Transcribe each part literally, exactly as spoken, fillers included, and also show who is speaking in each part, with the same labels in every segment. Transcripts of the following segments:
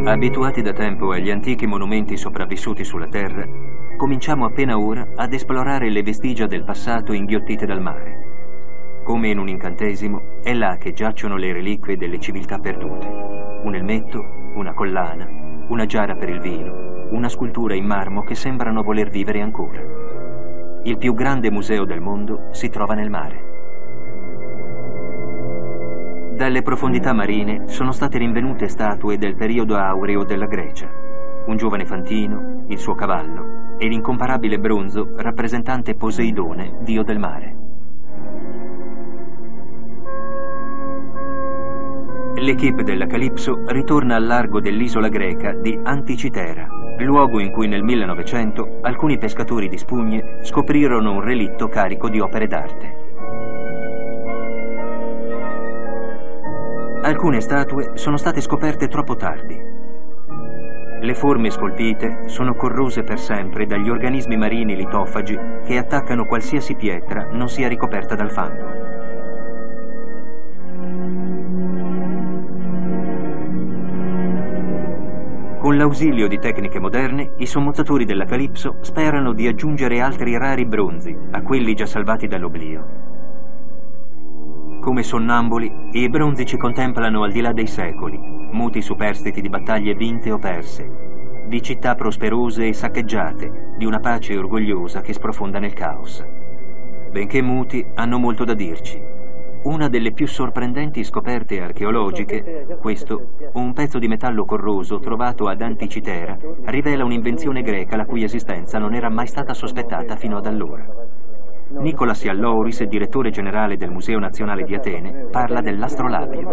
Speaker 1: Abituati da tempo agli antichi monumenti sopravvissuti sulla Terra, cominciamo appena ora ad esplorare le vestigia del passato inghiottite dal mare. Come in un incantesimo, è là che giacciono le reliquie delle civiltà perdute. Un elmetto, una collana, una giara per il vino, una scultura in marmo che sembrano voler vivere ancora. Il più grande museo del mondo si trova nel mare. Dalle profondità marine sono state rinvenute statue del periodo aureo della Grecia. Un giovane fantino, il suo cavallo e l'incomparabile bronzo rappresentante Poseidone, dio del mare. L'equipe della Calypso ritorna al largo dell'isola greca di Anticitera, luogo in cui nel millenovecento alcuni pescatori di spugne scoprirono un relitto carico di opere d'arte. Alcune statue sono state scoperte troppo tardi. Le forme scolpite sono corrose per sempre dagli organismi marini litofagi che attaccano qualsiasi pietra non sia ricoperta dal fango. Con l'ausilio di tecniche moderne, i sommozzatori della Calypso sperano di aggiungere altri rari bronzi a quelli già salvati dall'oblio. Come sonnambuli, i bronzi ci contemplano al di là dei secoli, muti superstiti di battaglie vinte o perse, di città prosperose e saccheggiate, di una pace orgogliosa che sprofonda nel caos. Benché muti, hanno molto da dirci. Una delle più sorprendenti scoperte archeologiche, questo, un pezzo di metallo corroso trovato ad Anticitera, rivela un'invenzione greca la cui esistenza non era mai stata sospettata fino ad allora. Nicolas Iallouris, direttore generale del Museo Nazionale di Atene, parla dell'astrolabio.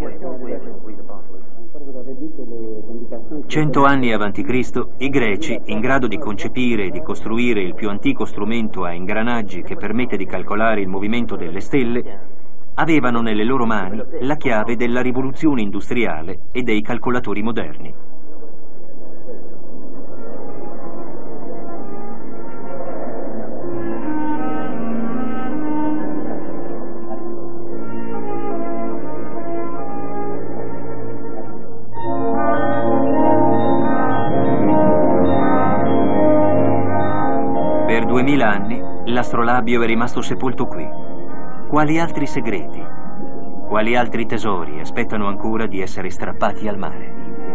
Speaker 1: Cento anni avanti Cristo, i greci, in grado di concepire e di costruire il più antico strumento a ingranaggi che permette di calcolare il movimento delle stelle, avevano nelle loro mani la chiave della rivoluzione industriale e dei calcolatori moderni. Per duemila anni l'astrolabio è rimasto sepolto qui. Quali altri segreti, quali altri tesori aspettano ancora di essere strappati al mare?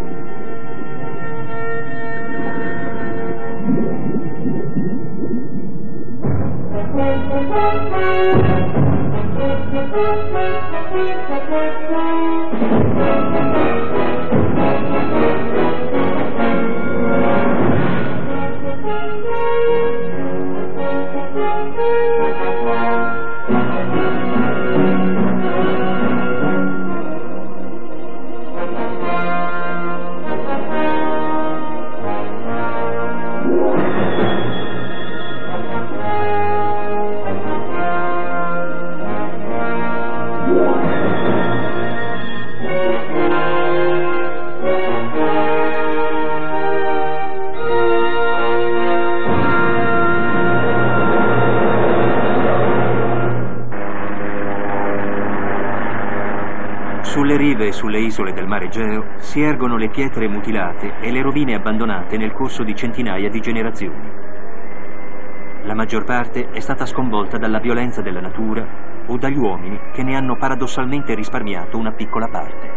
Speaker 1: Sulle rive e sulle isole del Mar Egeo si ergono le pietre mutilate e le rovine abbandonate nel corso di centinaia di generazioni. La maggior parte è stata sconvolta dalla violenza della natura o dagli uomini che ne hanno paradossalmente risparmiato una piccola parte.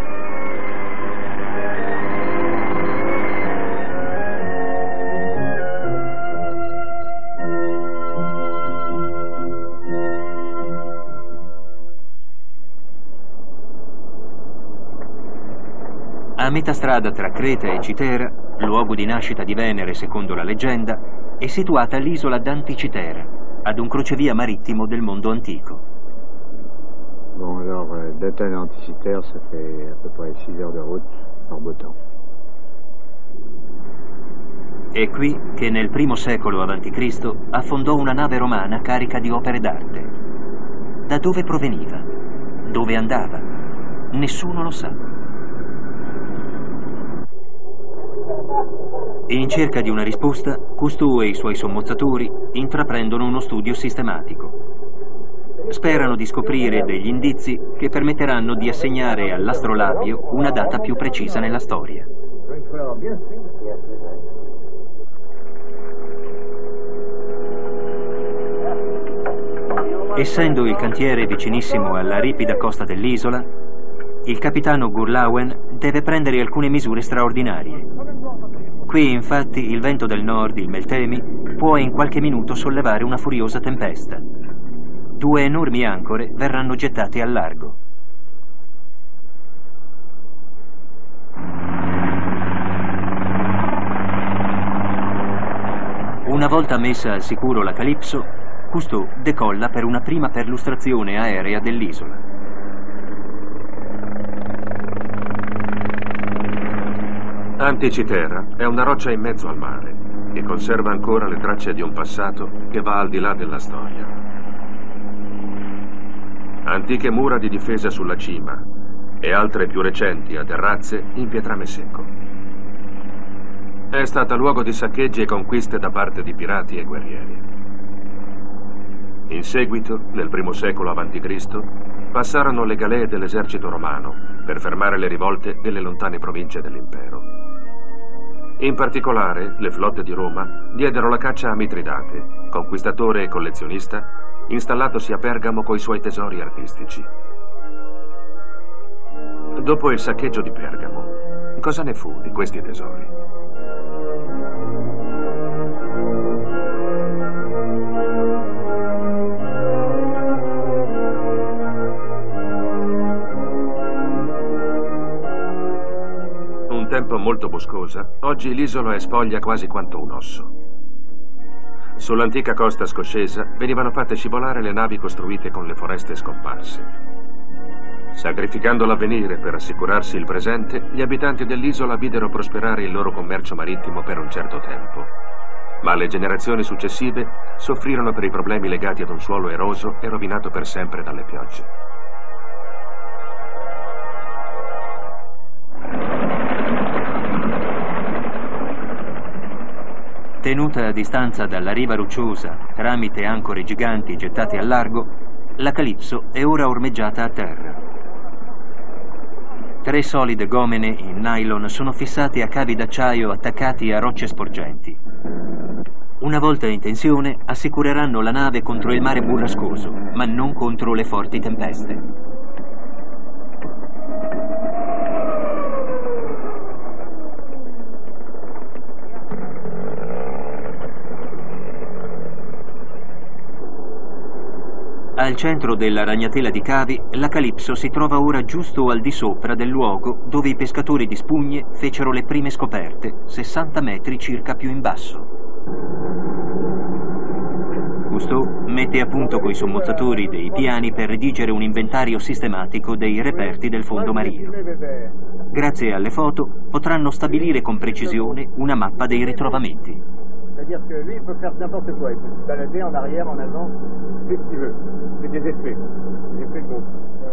Speaker 1: A metà strada tra Creta e Citera, luogo di nascita di Venere secondo la leggenda, è situata l'isola d'Anticitera, ad un crocevia marittimo del mondo antico.
Speaker 2: Bon, alors, d'Athènes à Anticitère, ça fait à peu près six heures de route, par beau temps.
Speaker 1: È qui che nel primo secolo avanti Cristo affondò una nave romana carica di opere d'arte. Da dove proveniva? Dove andava? Nessuno lo sa. In cerca di una risposta, Cousteau e i suoi sommozzatori intraprendono uno studio sistematico. Sperano di scoprire degli indizi che permetteranno di assegnare all'astrolabio una data più precisa nella storia.
Speaker 2: Alors, bien sûr.
Speaker 1: Essendo il cantiere vicinissimo alla ripida costa dell'isola, il capitano Gurlauen deve prendere alcune misure straordinarie. Qui, infatti, il vento del nord, il Meltemi, può in qualche minuto sollevare una furiosa tempesta. Due enormi ancore verranno gettate al largo. Una volta messa al sicuro la Calypso, Cousteau decolla per una prima perlustrazione aerea dell'isola.
Speaker 3: Anticitera è una roccia in mezzo al mare che conserva ancora le tracce di un passato che va al di là della storia. Antiche mura di difesa sulla cima e altre più recenti a terrazze in pietrame secco. È stata luogo di saccheggi e conquiste da parte di pirati e guerrieri. In seguito, nel primo secolo avanti Cristo, passarono le galee dell'esercito romano per fermare le rivolte delle lontane province dell'impero. In particolare, le flotte di Roma diedero la caccia a Mitridate, conquistatore e collezionista, installatosi a Pergamo coi suoi tesori artistici. Dopo il saccheggio di Pergamo, cosa ne fu di questi tesori? Tempo molto boscosa, oggi l'isola è spoglia quasi quanto un osso. Sull'antica costa scoscesa venivano fatte scivolare le navi costruite con le foreste scomparse. Sacrificando l'avvenire per assicurarsi il presente, gli abitanti dell'isola videro prosperare il loro commercio marittimo per un certo tempo. Ma le generazioni successive soffrirono per i problemi legati ad un suolo eroso e rovinato per sempre dalle piogge.
Speaker 1: Tenuta a distanza dalla riva rocciosa tramite ancore giganti gettate al largo, la Calypso è ora ormeggiata a terra. Tre solide gomene in nylon sono fissate a cavi d'acciaio attaccati a rocce sporgenti. Una volta in tensione assicureranno la nave contro il mare burrascoso, ma non contro le forti tempeste. Al centro della ragnatela di cavi, la Calypso si trova ora giusto al di sopra del luogo dove i pescatori di spugne fecero le prime scoperte, sessanta metri circa più in basso. Cousteau mette a punto coi sommozzatori dei piani per redigere un inventario sistematico dei reperti del fondo marino. Grazie alle foto potranno stabilire con precisione una mappa dei ritrovamenti.
Speaker 2: C'est-à-dire que lui, il peut faire n'importe quoi. Il peut se balader en arrière, en avant, c'est ce qu'il veut. C'est des effets. Des effets de groupe.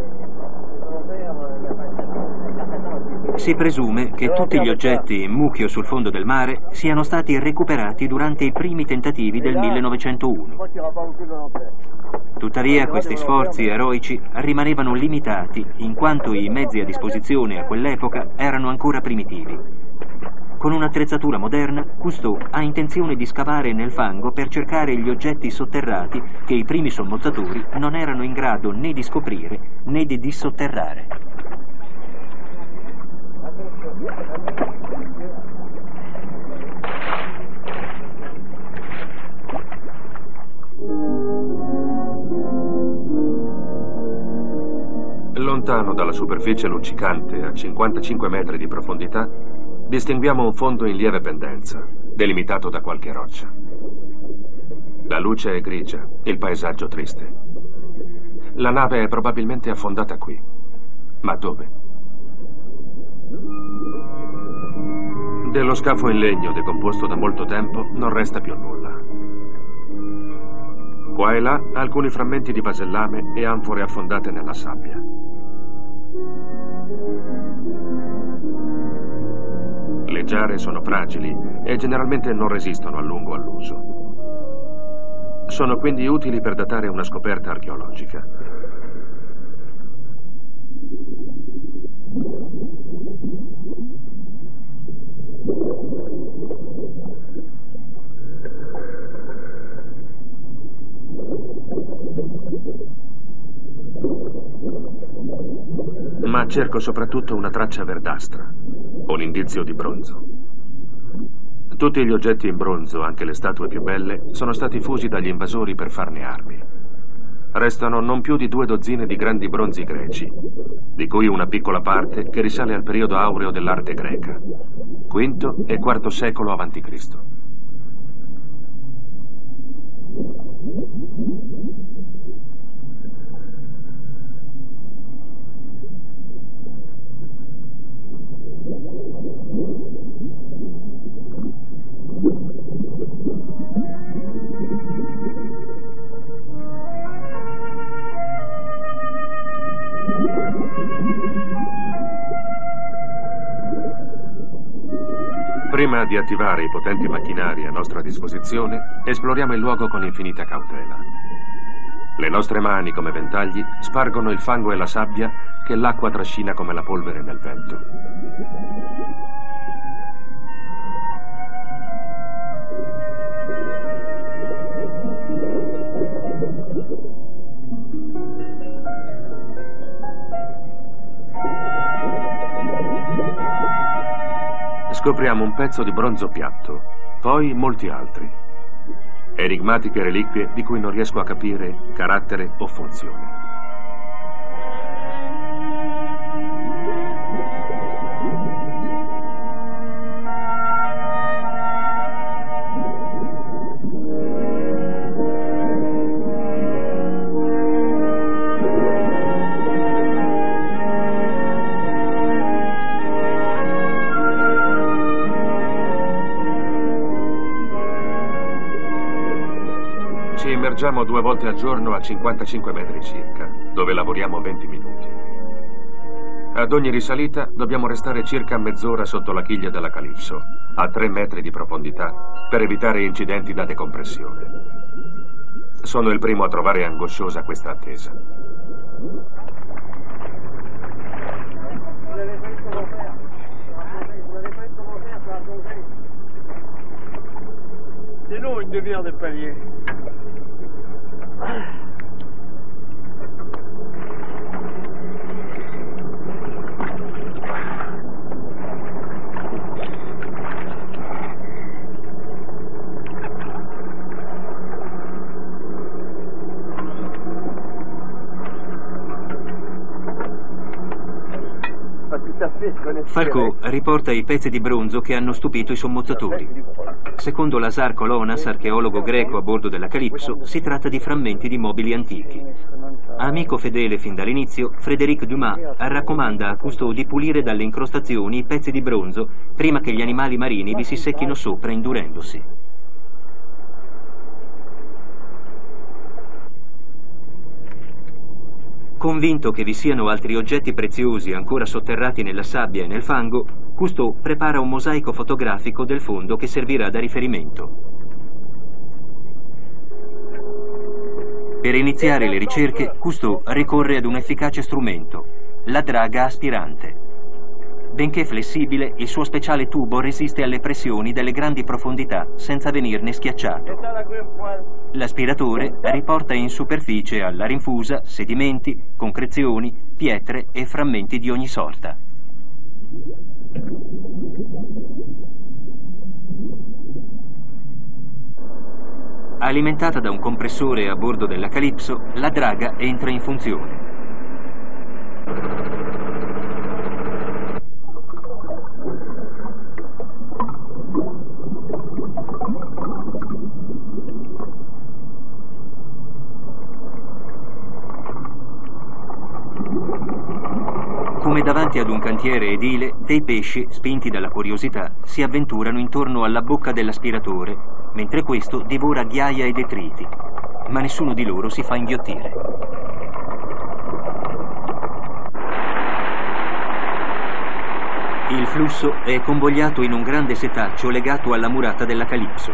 Speaker 1: Si presume che tutti gli oggetti in mucchio sul fondo del mare siano stati recuperati durante i primi tentativi del millenovecentouno. Tuttavia questi sforzi eroici rimanevano limitati in quanto i mezzi a disposizione a quell'epoca erano ancora primitivi. Con un'attrezzatura moderna, Cousteau ha intenzione di scavare nel fango per cercare gli oggetti sotterrati che i primi sommozzatori non erano in grado né di scoprire né di dissotterrare.
Speaker 3: Lontano dalla superficie luccicante, a cinquantacinque metri di profondità, distinguiamo un fondo in lieve pendenza, delimitato da qualche roccia. La luce è grigia, il paesaggio triste. La nave è probabilmente affondata qui. Ma dove? Dello scafo in legno decomposto da molto tempo non resta più nulla. Qua e là alcuni frammenti di vasellame e anfore affondate nella sabbia. Le giare sono fragili e generalmente non resistono a lungo all'uso. Sono quindi utili per datare una scoperta archeologica. cerco soprattutto una traccia verdastra, un indizio di bronzo. Tutti gli oggetti in bronzo, anche le statue più belle, sono stati fusi dagli invasori per farne armi. Restano non più di due dozzine di grandi bronzi greci, di cui una piccola parte che risale al periodo aureo dell'arte greca, quinto e quarto secolo avanti Cristo. Prima di attivare i potenti macchinari a nostra disposizione, esploriamo il luogo con infinita cautela. Le nostre mani, come ventagli, spargono il fango e la sabbia che l'acqua trascina come la polvere nel vento. Scopriamo un pezzo di bronzo piatto, poi molti altri. Enigmatiche reliquie di cui non riesco a capire carattere o funzione. Immergiamo due volte al giorno a cinquantacinque metri circa, dove lavoriamo venti minuti. Ad ogni risalita dobbiamo restare circa mezz'ora sotto la chiglia della Calipso, a tre metri di profondità, per evitare incidenti da decompressione. Sono il primo a trovare angosciosa questa attesa.
Speaker 4: Sinon, une demi-heure de palier.
Speaker 1: Falco riporta i pezzi di bronzo che hanno stupito i sommozzatori. Secondo Lazar Kolonas, archeologo greco a bordo della Calipso, si tratta di frammenti di mobili antichi. Amico fedele fin dall'inizio, Frédéric Dumas raccomanda a Cousteau di pulire dalle incrostazioni i pezzi di bronzo prima che gli animali marini vi si secchino sopra indurendosi. Convinto che vi siano altri oggetti preziosi ancora sotterrati nella sabbia e nel fango, Cousteau prepara un mosaico fotografico del fondo che servirà da riferimento. Per iniziare le ricerche, Cousteau ricorre ad un efficace strumento, la draga aspirante. Benché flessibile, il suo speciale tubo resiste alle pressioni delle grandi profondità senza venirne schiacciato. L'aspiratore riporta in superficie alla rinfusa sedimenti, concrezioni, pietre e frammenti di ogni sorta. Alimentata da un compressore a bordo della Calipso, la draga entra in funzione. Come davanti ad un cantiere edile, dei pesci, spinti dalla curiosità, si avventurano intorno alla bocca dell'aspiratore, mentre questo divora ghiaia e detriti, ma nessuno di loro si fa inghiottire. Il flusso è convogliato in un grande setaccio legato alla murata della Calipso.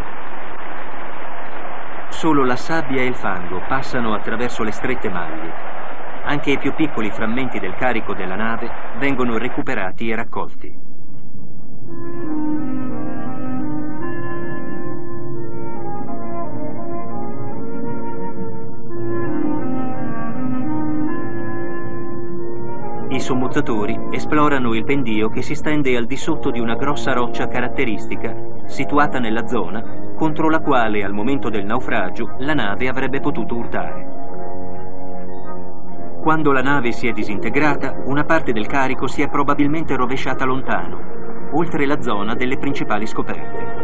Speaker 1: Solo la sabbia e il fango passano attraverso le strette maglie. Anche i più piccoli frammenti del carico della nave vengono recuperati e raccolti. I sommozzatori esplorano il pendio che si stende al di sotto di una grossa roccia caratteristica, situata nella zona, contro la quale al momento del naufragio la nave avrebbe potuto urtare. Quando la nave si è disintegrata, una parte del carico si è probabilmente rovesciata lontano, oltre la zona delle principali scoperte.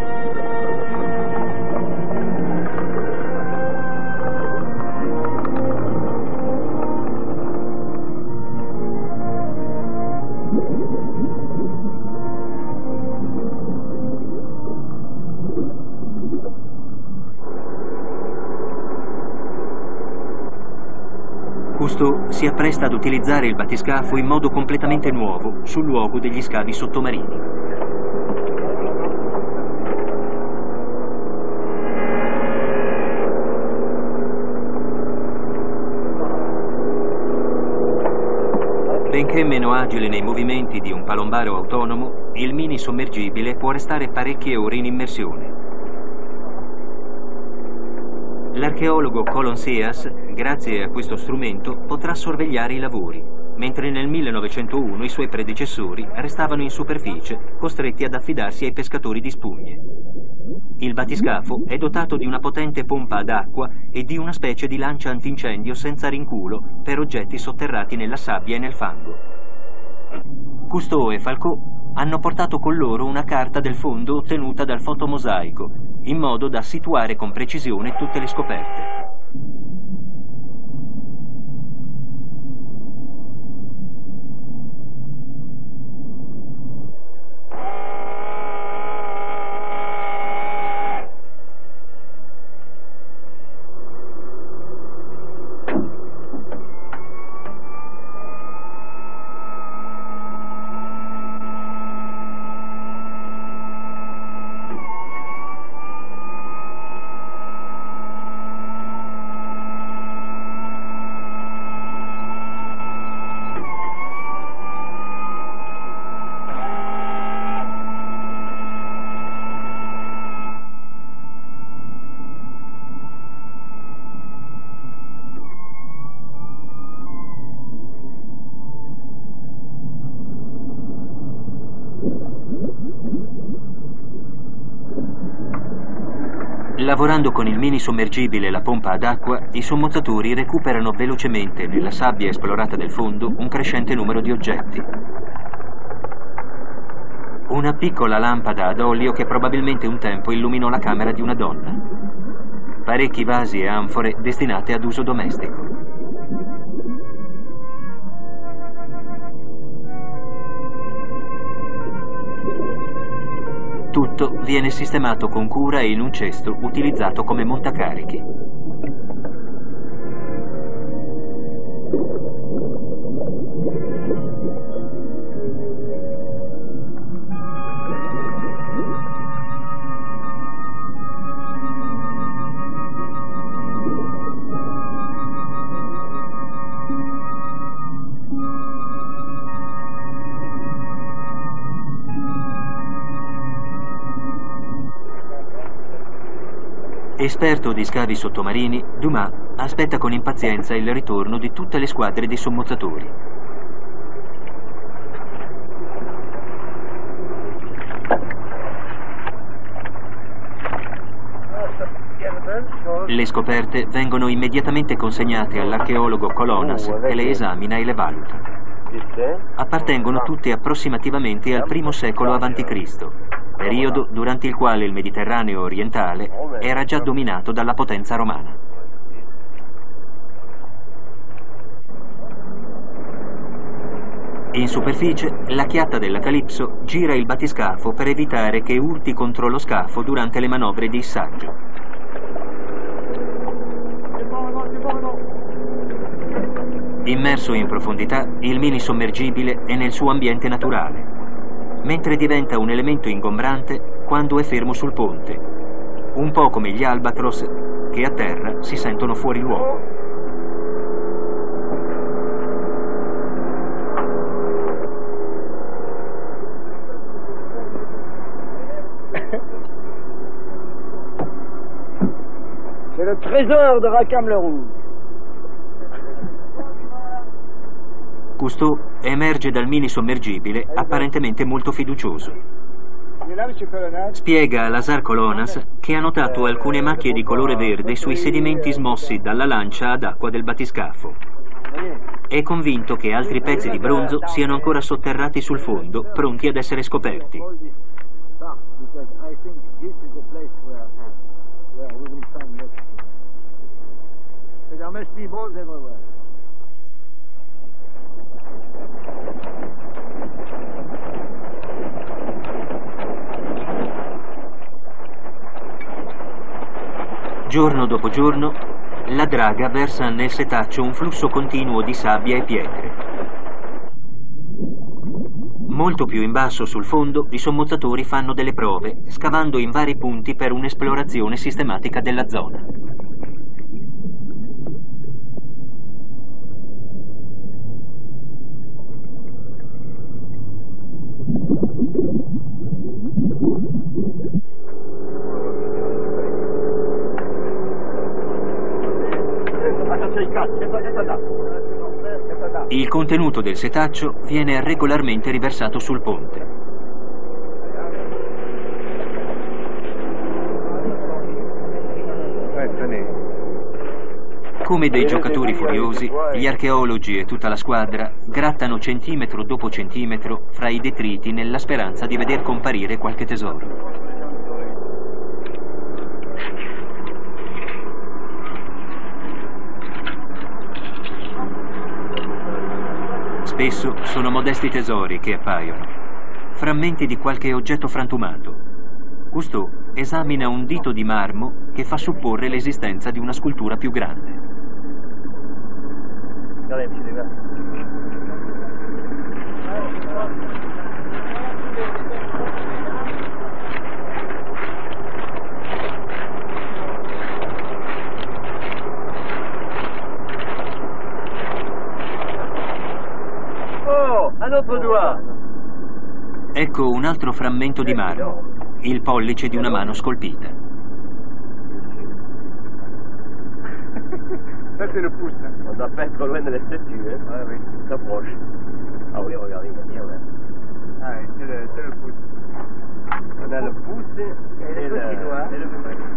Speaker 1: Cousteau si appresta ad utilizzare il battiscafo in modo completamente nuovo sul luogo degli scavi sottomarini. Benché meno agile nei movimenti di un palombaro autonomo, il mini sommergibile può restare parecchie ore in immersione. L'archeologo Colin Seas, grazie a questo strumento, potrà sorvegliare i lavori, mentre nel millenovecentouno i suoi predecessori restavano in superficie, costretti ad affidarsi ai pescatori di spugne. Il battiscafo è dotato di una potente pompa ad acqua e di una specie di lancia antincendio senza rinculo per oggetti sotterrati nella sabbia e nel fango. Cousteau e Falcot hanno portato con loro una carta del fondo ottenuta dal fotomosaico, in modo da situare con precisione tutte le scoperte. Lavorando con il mini sommergibile e la pompa ad acqua, i sommozzatori recuperano velocemente nella sabbia esplorata del fondo un crescente numero di oggetti. Una piccola lampada ad olio che probabilmente un tempo illuminò la camera di una donna. Parecchi vasi e anfore destinate ad uso domestico. Tutto viene sistemato con cura in un cesto utilizzato come montacarichi. Esperto di scavi sottomarini, Dumas aspetta con impazienza il ritorno di tutte le squadre di sommozzatori. Le scoperte vengono immediatamente consegnate all'archeologo Colonnas, che le esamina e le valuta. Appartengono tutte approssimativamente al primo secolo avanti Cristo, periodo durante il quale il Mediterraneo orientale era già dominato dalla potenza romana. In superficie, la chiatta della Calypso gira il battiscafo per evitare che urti contro lo scafo durante le manovre di issaggio. Immerso in profondità, il mini sommergibile è nel suo ambiente naturale, mentre diventa un elemento ingombrante quando è fermo sul ponte, un po' come gli albatros che a terra si sentono fuori luogo.
Speaker 4: C'est le trésor de Rackham le Rouge.
Speaker 1: Cousteau emerge dal mini sommergibile apparentemente molto fiducioso. Spiega a Lazar Colonas che ha notato alcune macchie di colore verde sui sedimenti smossi dalla lancia ad acqua del batiscafo. È convinto che altri pezzi di bronzo siano ancora sotterrati sul fondo, pronti ad essere scoperti. Giorno dopo giorno, la draga versa nel setaccio un flusso continuo di sabbia e pietre. Molto più in basso sul fondo, i sommozzatori fanno delle prove, scavando in vari punti per un'esplorazione sistematica della zona. Il contenuto del setaccio viene regolarmente riversato sul ponte. Come dei giocatori furiosi, gli archeologi e tutta la squadra grattano centimetro dopo centimetro fra i detriti nella speranza di veder comparire qualche tesoro. Spesso sono modesti tesori che appaiono, frammenti di qualche oggetto frantumato. Cousteau esamina un dito di marmo che fa supporre l'esistenza di una scultura più grande. Ecco un altro frammento di marmo, il pollice di una mano scolpita.
Speaker 4: Ça c'est le pouce. On doit pas être loin de la statue, hein. Ah oui, ça proche. Ah oui, regardez, il va bien, ouais. Ah oui, c'est le, c'est le pouce. On a le pouce et, et, le, le, et le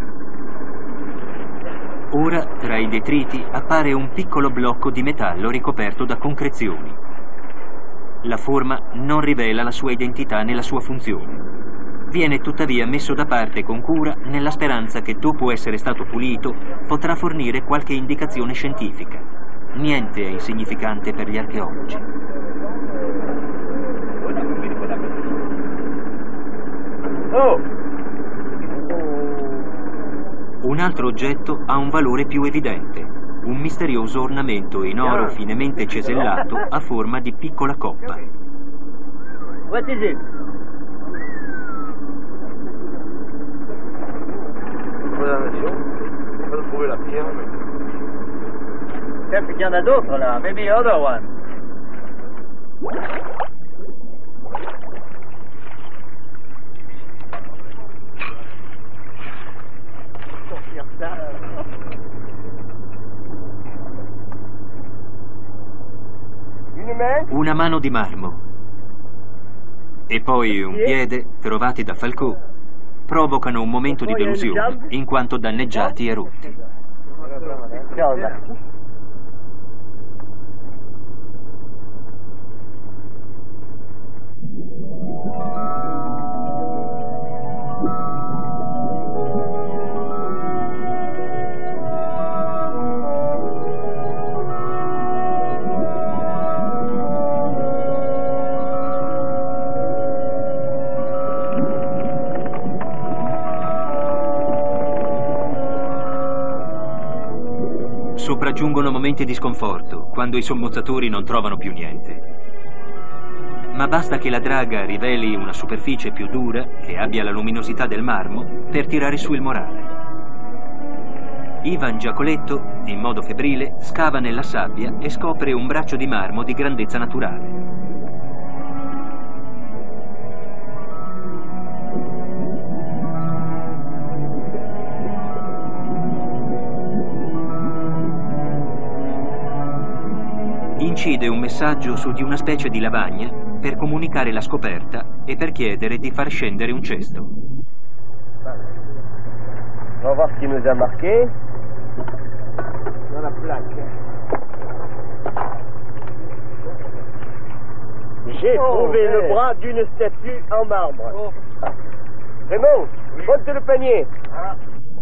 Speaker 1: Ora, tra i detriti, appare un piccolo blocco di metallo ricoperto da concrezioni. La forma non rivela la sua identità né la sua funzione. Viene tuttavia messo da parte con cura nella speranza che dopo essere stato pulito potrà fornire qualche indicazione scientifica. Niente è insignificante per gli archeologi.
Speaker 4: Oh!
Speaker 1: Un altro oggetto ha un valore più evidente. Un misterioso ornamento in oro finemente cesellato a forma di piccola coppa.
Speaker 4: What is it? Peut-être qu'il y en a d'autres là. Maybe other one. Sortir ça.
Speaker 1: Una mano di marmo e poi un piede trovati da Falcò provocano un momento di delusione in quanto danneggiati e rotti. Sopraggiungono momenti di sconforto quando i sommozzatori non trovano più niente. Ma basta che la draga riveli una superficie più dura, che abbia la luminosità del marmo, per tirare su il morale. Ivan Giacoletto, in modo febbrile, scava nella sabbia e scopre un braccio di marmo di grandezza naturale. In incide un messaggio su di una specie di lavagna per comunicare la scoperta e per chiedere di far scendere un cesto.
Speaker 4: On va voir ce qui nous a marqué. Dans la plaque. J'ai oh, trouvé hey. le bras d'une statue en marbre. Oh. Raymond, oui. Monte le panier. Ah.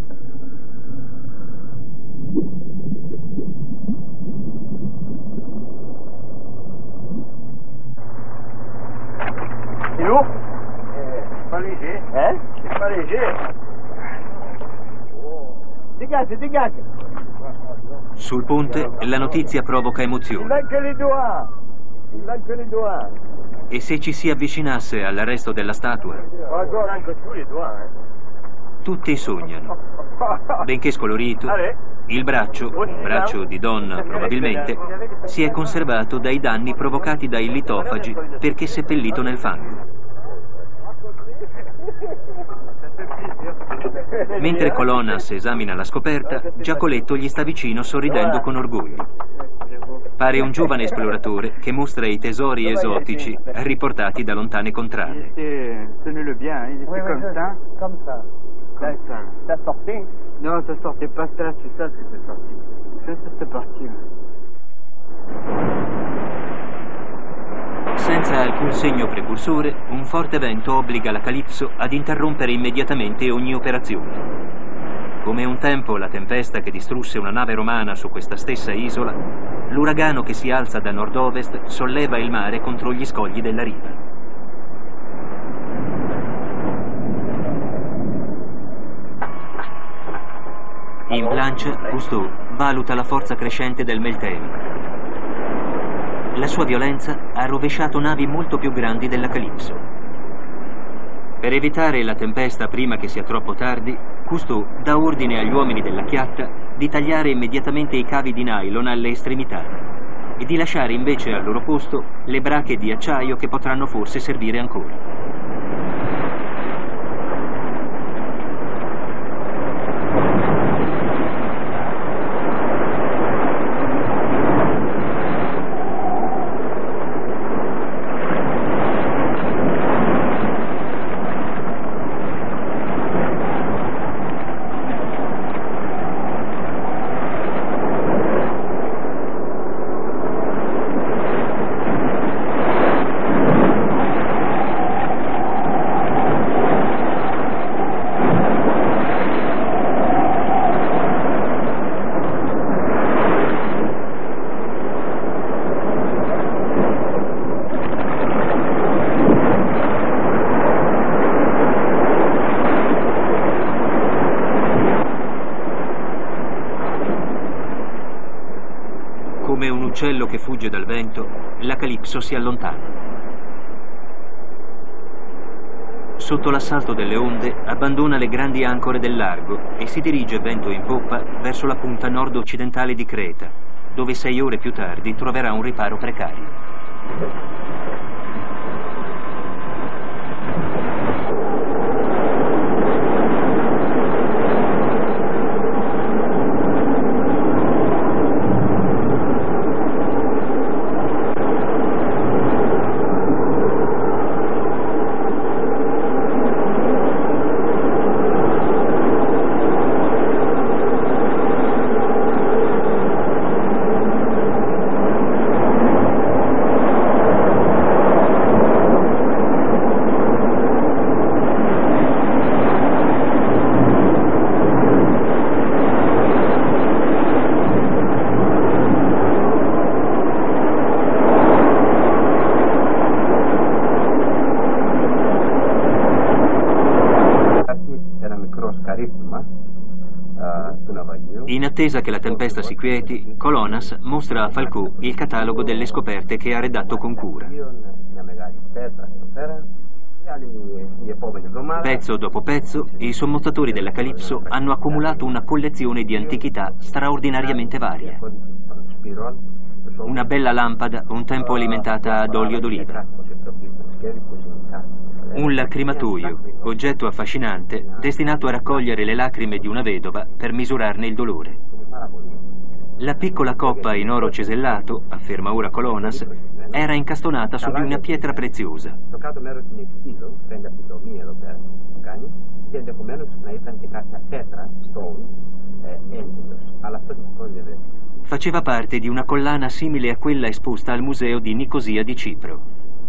Speaker 4: C'est lourd? C'est pas léger. Hein? C'est pas léger. Dégage, dégage.
Speaker 1: Sul ponte la notizia provoca emozione.
Speaker 4: Il manque les doigts. Il manque les doigts.
Speaker 1: E se ci si avvicinasse all'arresto della statua? Tutti sognano. Benché scolorito, il braccio, braccio di donna probabilmente, si è conservato dai danni provocati dai litofagi perché seppellito nel fango. Mentre Colonnas esamina la scoperta, Giacoletto gli sta vicino sorridendo con orgoglio. Pare un giovane esploratore che mostra i tesori esotici riportati da lontane contrade.
Speaker 2: Tenez-le bien, il était comme ça. Comme ça. Comme ça. Ça sortait? Non, ça sortait pas ça, c'est ça que c'est sorti. Ça, c'est parti.
Speaker 1: Senza alcun segno precursore, un forte vento obbliga la Calypso ad interrompere immediatamente ogni operazione. Come un tempo la tempesta che distrusse una nave romana su questa stessa isola, l'uragano che si alza da nord-ovest solleva il mare contro gli scogli della riva. In plancia, Cousteau valuta la forza crescente del Meltemi. La sua violenza ha rovesciato navi molto più grandi della Calypso. Per evitare la tempesta prima che sia troppo tardi, Cousteau dà ordine agli uomini della chiatta di tagliare immediatamente i cavi di nylon alle estremità e di lasciare invece al loro posto le brache di acciaio che potranno forse servire ancora. Come un uccello che fugge dal vento, la Calypso si allontana. Sotto l'assalto delle onde abbandona le grandi ancore del largo e si dirige vento in poppa verso la punta nord-occidentale di Creta, dove sei ore più tardi troverà un riparo precario. In attesa che la tempesta si quieti, Colonnas mostra a Falcò il catalogo delle scoperte che ha redatto con cura. Pezzo dopo pezzo, i sommostatori della Calypso hanno accumulato una collezione di antichità straordinariamente varie. Una bella lampada, un tempo alimentata ad olio d'oliva. Un lacrimatoio, oggetto affascinante, destinato a raccogliere le lacrime di una vedova per misurarne il dolore. La piccola coppa in oro cesellato, afferma ora Colonnas, era incastonata su di una pietra preziosa. Faceva parte di una collana simile a quella esposta al museo di Nicosia di Cipro.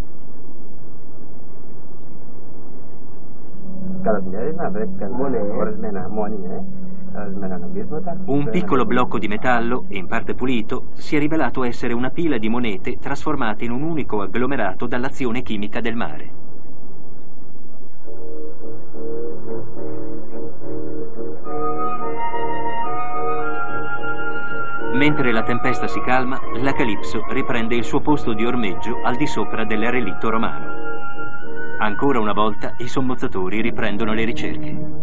Speaker 1: Un piccolo blocco di metallo, in parte pulito, si è rivelato essere una pila di monete trasformate in un unico agglomerato dall'azione chimica del mare. Mentre la tempesta si calma, la Calypso riprende il suo posto di ormeggio al di sopra del relitto romano. Ancora una volta i sommozzatori riprendono le ricerche.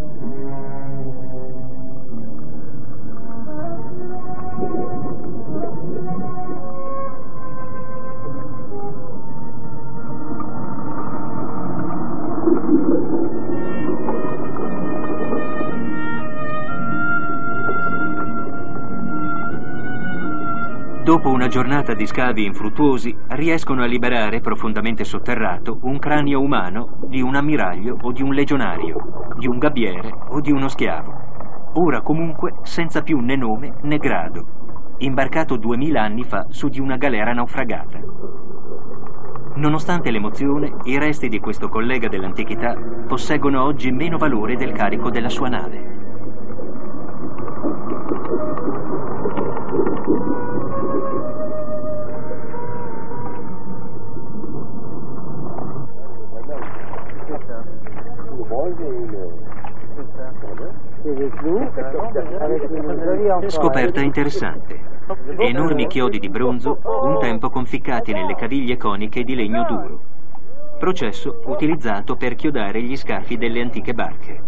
Speaker 1: Dopo una giornata di scavi infruttuosi, riescono a liberare profondamente sotterrato un cranio umano di un ammiraglio o di un legionario, di un gabbiere o di uno schiavo, ora comunque senza più né nome né grado, imbarcato duemila anni fa su di una galera naufragata. Nonostante l'emozione, i resti di questo collega dell'antichità posseggono oggi meno valore del carico della sua nave. Scoperta interessante. Enormi chiodi di bronzo, un tempo conficcati nelle caviglie coniche di legno duro. Processo utilizzato per chiodare gli scafi delle antiche barche.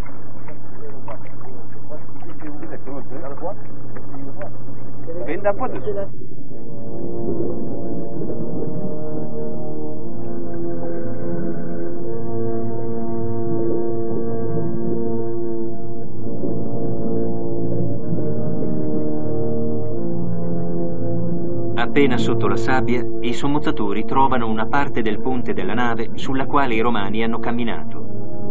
Speaker 1: Appena sotto la sabbia, i sommozzatori trovano una parte del ponte della nave sulla quale i romani hanno camminato.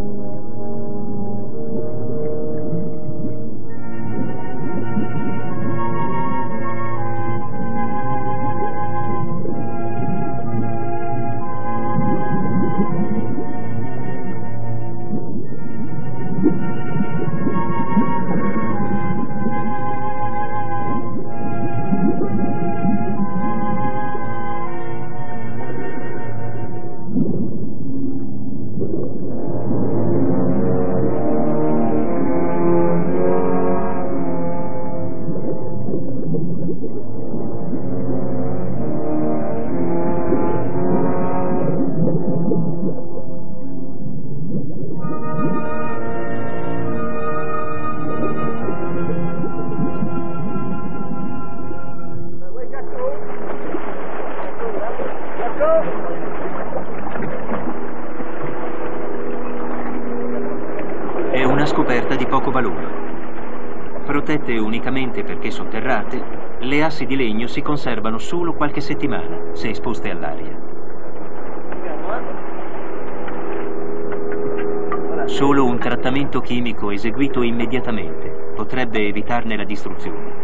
Speaker 1: È una scoperta di poco valore. Protette unicamente perché sotterrate, le assi di legno si conservano solo qualche settimana se esposte all'aria. Solo un trattamento chimico eseguito immediatamente potrebbe evitarne la distruzione.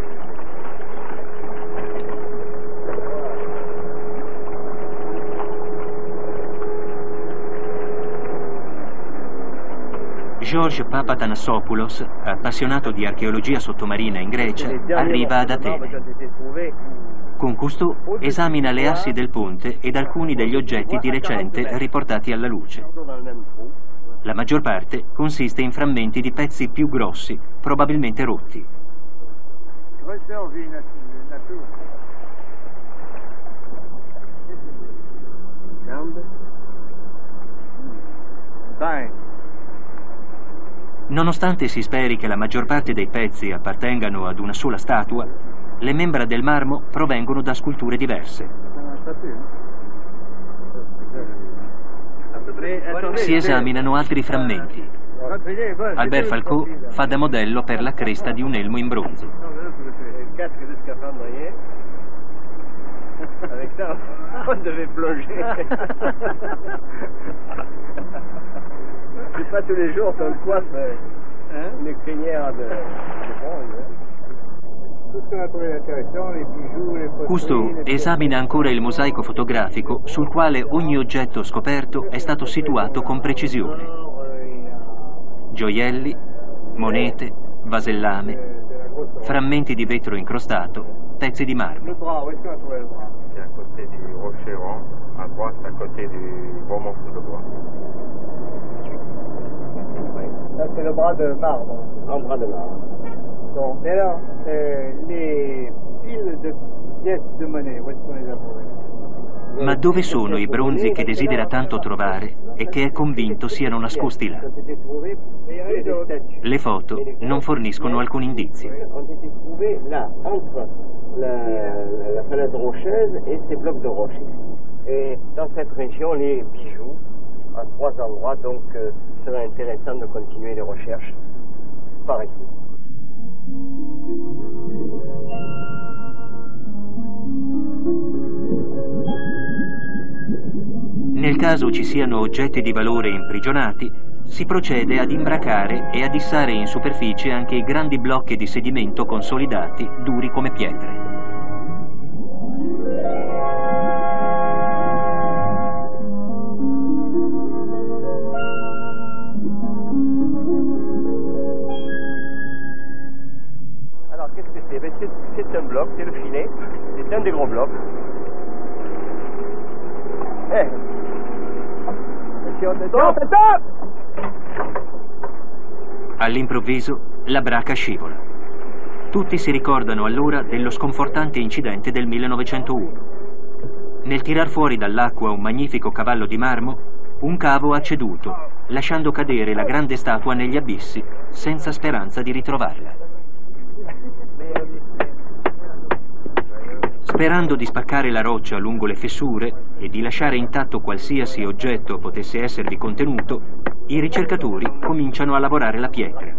Speaker 1: George Papatanassopoulos, appassionato di archeologia sottomarina in Grecia, arriva ad Atene. Con Cousteau esamina le assi del ponte ed alcuni degli oggetti di recente riportati alla luce. La maggior parte consiste in frammenti di pezzi più grossi, probabilmente rotti. Nonostante si speri che la maggior parte dei pezzi appartengano ad una sola statua, le membra del marmo provengono da sculture diverse. Si esaminano altri frammenti. Albert Falcot fa da modello per la cresta di un elmo in bronzo.
Speaker 4: casque de scaphandrier. Avec ça, on devait plonger. C'est pas tous les jours qu'on coiffe hein, une crinière de, de bronze.
Speaker 1: Cousteau esamina ancora il mosaico fotografico sul quale ogni oggetto scoperto è stato situato con precisione. Gioielli, monete, vasellame, frammenti di vetro incrostato, pezzi di marmo.
Speaker 5: C'est à côté du rocher rond, à droite, à côté du gros morceau de bois.
Speaker 2: Ça, c'est le bras de marbre.
Speaker 4: Un bras de marbre.
Speaker 2: Donc, mais alors, euh, les piles de pièces de monnaie, où est-ce qu'on les a trouvées?
Speaker 1: Ma dove sono i bronzi che desidera tanto trovare e che è convinto siano nascosti là? Le foto non forniscono alcun indizio.
Speaker 4: La, la falaise rocheuse et ces blocs de roches. Et dans cette région, les bijoux, à trois endroits, donc euh, il serait intéressant de continuer les recherches par ici.
Speaker 1: Nel caso ci siano oggetti di valore imprigionati, si procede ad imbracare e a issare in superficie anche i grandi blocchi di sedimento consolidati, duri come pietre.
Speaker 4: Alors, qu'est-ce que c'est? Ben, c'est un bloc, c'est le filet, c'est un des gros blocs. Eh! Stop, stop!
Speaker 1: All'improvviso la braca scivola. Tutti si ricordano allora dello sconfortante incidente del millenovecentouno. Nel tirar fuori dall'acqua un magnifico cavallo di marmo, un cavo ha ceduto, lasciando cadere la grande statua negli abissi, senza speranza di ritrovarla. Sperando di spaccare la roccia lungo le fessure e di lasciare intatto qualsiasi oggetto potesse esservi contenuto, i ricercatori cominciano a lavorare la pietra.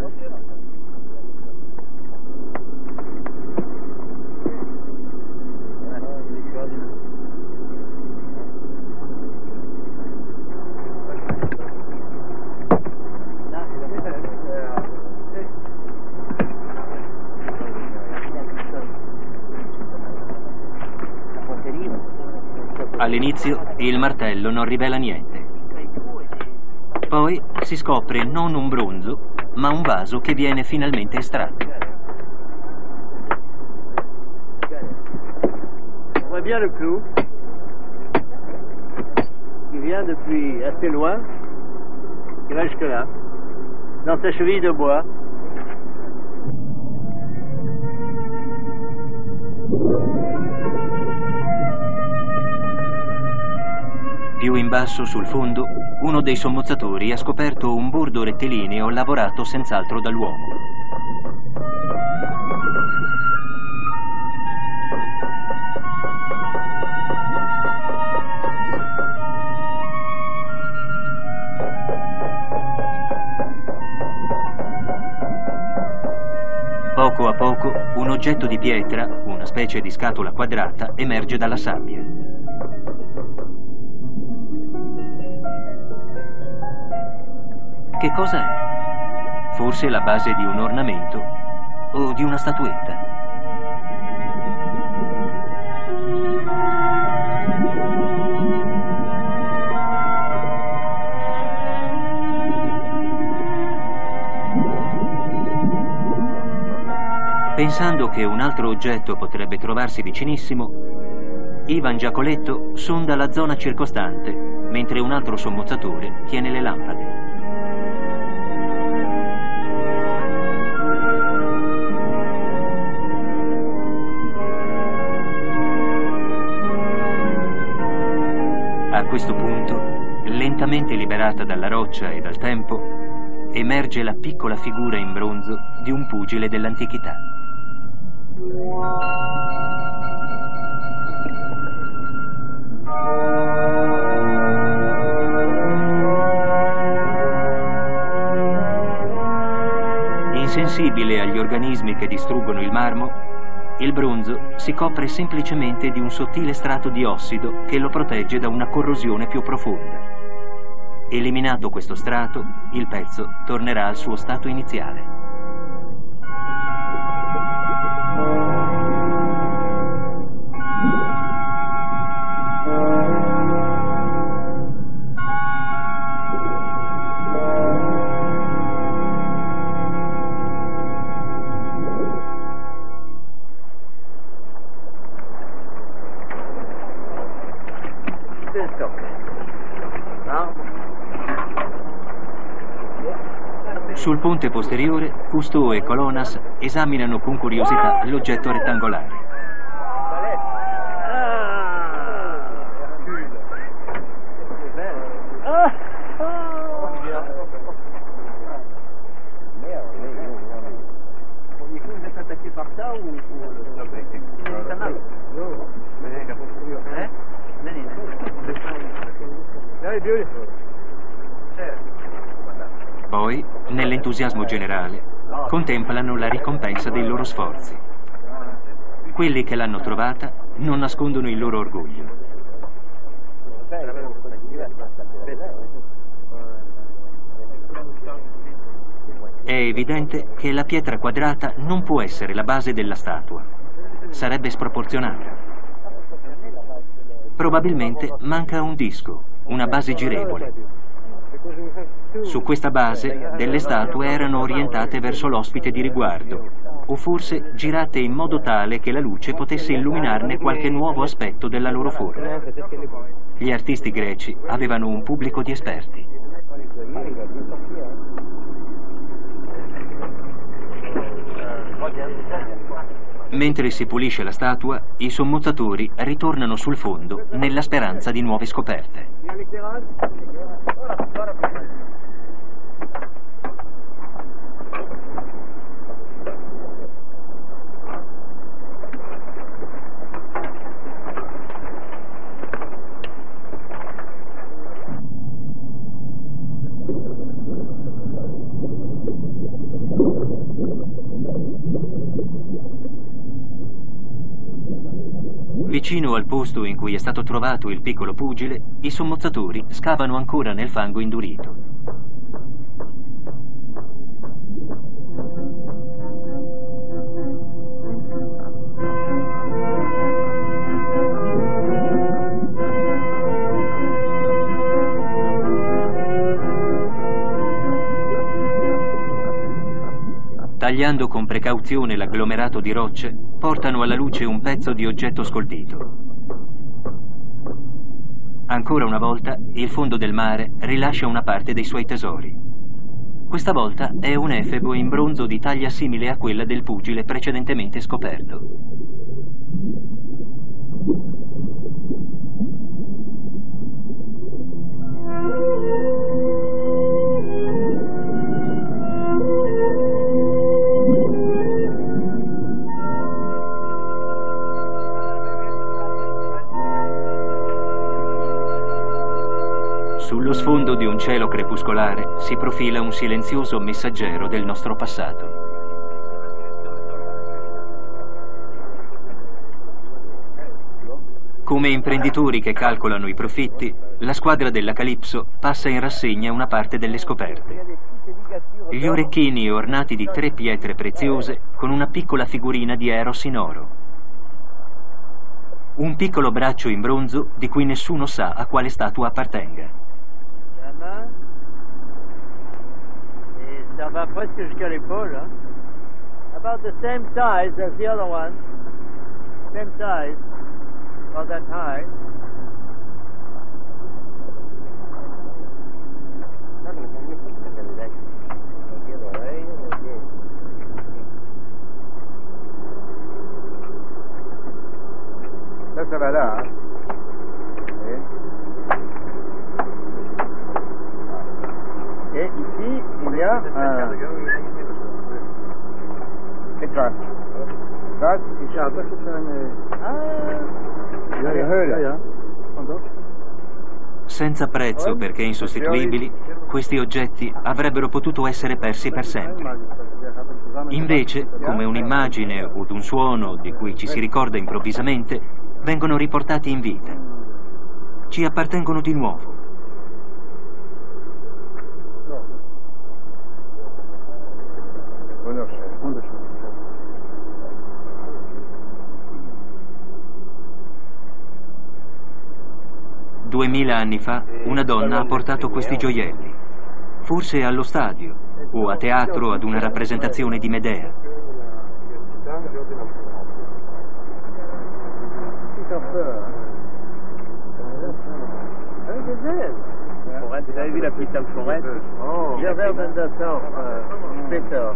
Speaker 1: All'inizio il martello non rivela niente. Poi si scopre non un bronzo, ma un vaso che viene finalmente estratto.
Speaker 4: On voit bien le clou qui vient depuis assez loin, qui va jusque là, dans sa cheville de bois.
Speaker 1: Più in basso sul fondo, uno dei sommozzatori ha scoperto un bordo rettilineo lavorato senz'altro dall'uomo. Poco a poco, un oggetto di pietra, una specie di scatola quadrata, emerge dalla sabbia. Che cosa è? Forse la base di un ornamento o di una statuetta? Pensando che un altro oggetto potrebbe trovarsi vicinissimo, Ivan Giacoletto sonda la zona circostante, mentre un altro sommozzatore tiene le lampade. A questo punto, lentamente liberata dalla roccia e dal tempo, emerge la piccola figura in bronzo di un pugile dell'antichità. Insensibile agli organismi che distruggono il marmo, il bronzo si copre semplicemente di un sottile strato di ossido che lo protegge da una corrosione più profonda. Eliminato questo strato, il pezzo tornerà al suo stato iniziale. Sul ponte posteriore, Cousteau e Colonnas esaminano con curiosità l'oggetto rettangolare. Poi, nell'entusiasmo generale, contemplano la ricompensa dei loro sforzi. Quelli che l'hanno trovata non nascondono il loro orgoglio. È evidente che la pietra quadrata non può essere la base della statua. Sarebbe sproporzionata. Probabilmente manca un disco, una base girevole. Su questa base, delle statue erano orientate verso l'ospite di riguardo, o forse girate in modo tale che la luce potesse illuminarne qualche nuovo aspetto della loro forma. Gli artisti greci avevano un pubblico di esperti. Mentre si pulisce la statua, i sommozzatori ritornano sul fondo nella speranza di nuove scoperte. Vicino al posto in cui è stato trovato il piccolo pugile, i sommozzatori scavano ancora nel fango indurito. Tagliando con precauzione l'agglomerato di rocce, portano alla luce un pezzo di oggetto scolpito. Ancora una volta, il fondo del mare rilascia una parte dei suoi tesori. Questa volta è un efebo in bronzo di taglia simile a quella del pugile precedentemente scoperto. Sullo sfondo di un cielo crepuscolare si profila un silenzioso messaggero del nostro passato. Come imprenditori che calcolano i profitti, la squadra della Calypso passa in rassegna una parte delle scoperte. Gli orecchini ornati di tre pietre preziose con una piccola figurina di Eros in oro. Un piccolo braccio in bronzo di cui nessuno sa a quale statua appartenga.
Speaker 2: Et ça va presque jusqu'à l'épaule. Hein? About the same size as the other one. Same size. Not that high.
Speaker 5: Ça va là. Hein?
Speaker 2: Et ici, il y a un...
Speaker 5: Et là. Là, ich habe das eine... Ah, ja, ja, ja.
Speaker 1: Senza prezzo perché insostituibili, questi oggetti avrebbero potuto essere persi per sempre. Invece, come un'immagine o un suono di cui ci si ricorda improvvisamente, vengono riportati in vita. Ci appartengono di nuovo. Duemila anni fa una donna ha portato questi gioielli, forse allo stadio o a teatro ad una rappresentazione di Medea.
Speaker 4: Vous avez vu la petite dame Florette?
Speaker 2: Oh, Gervais Bendassor, Peter.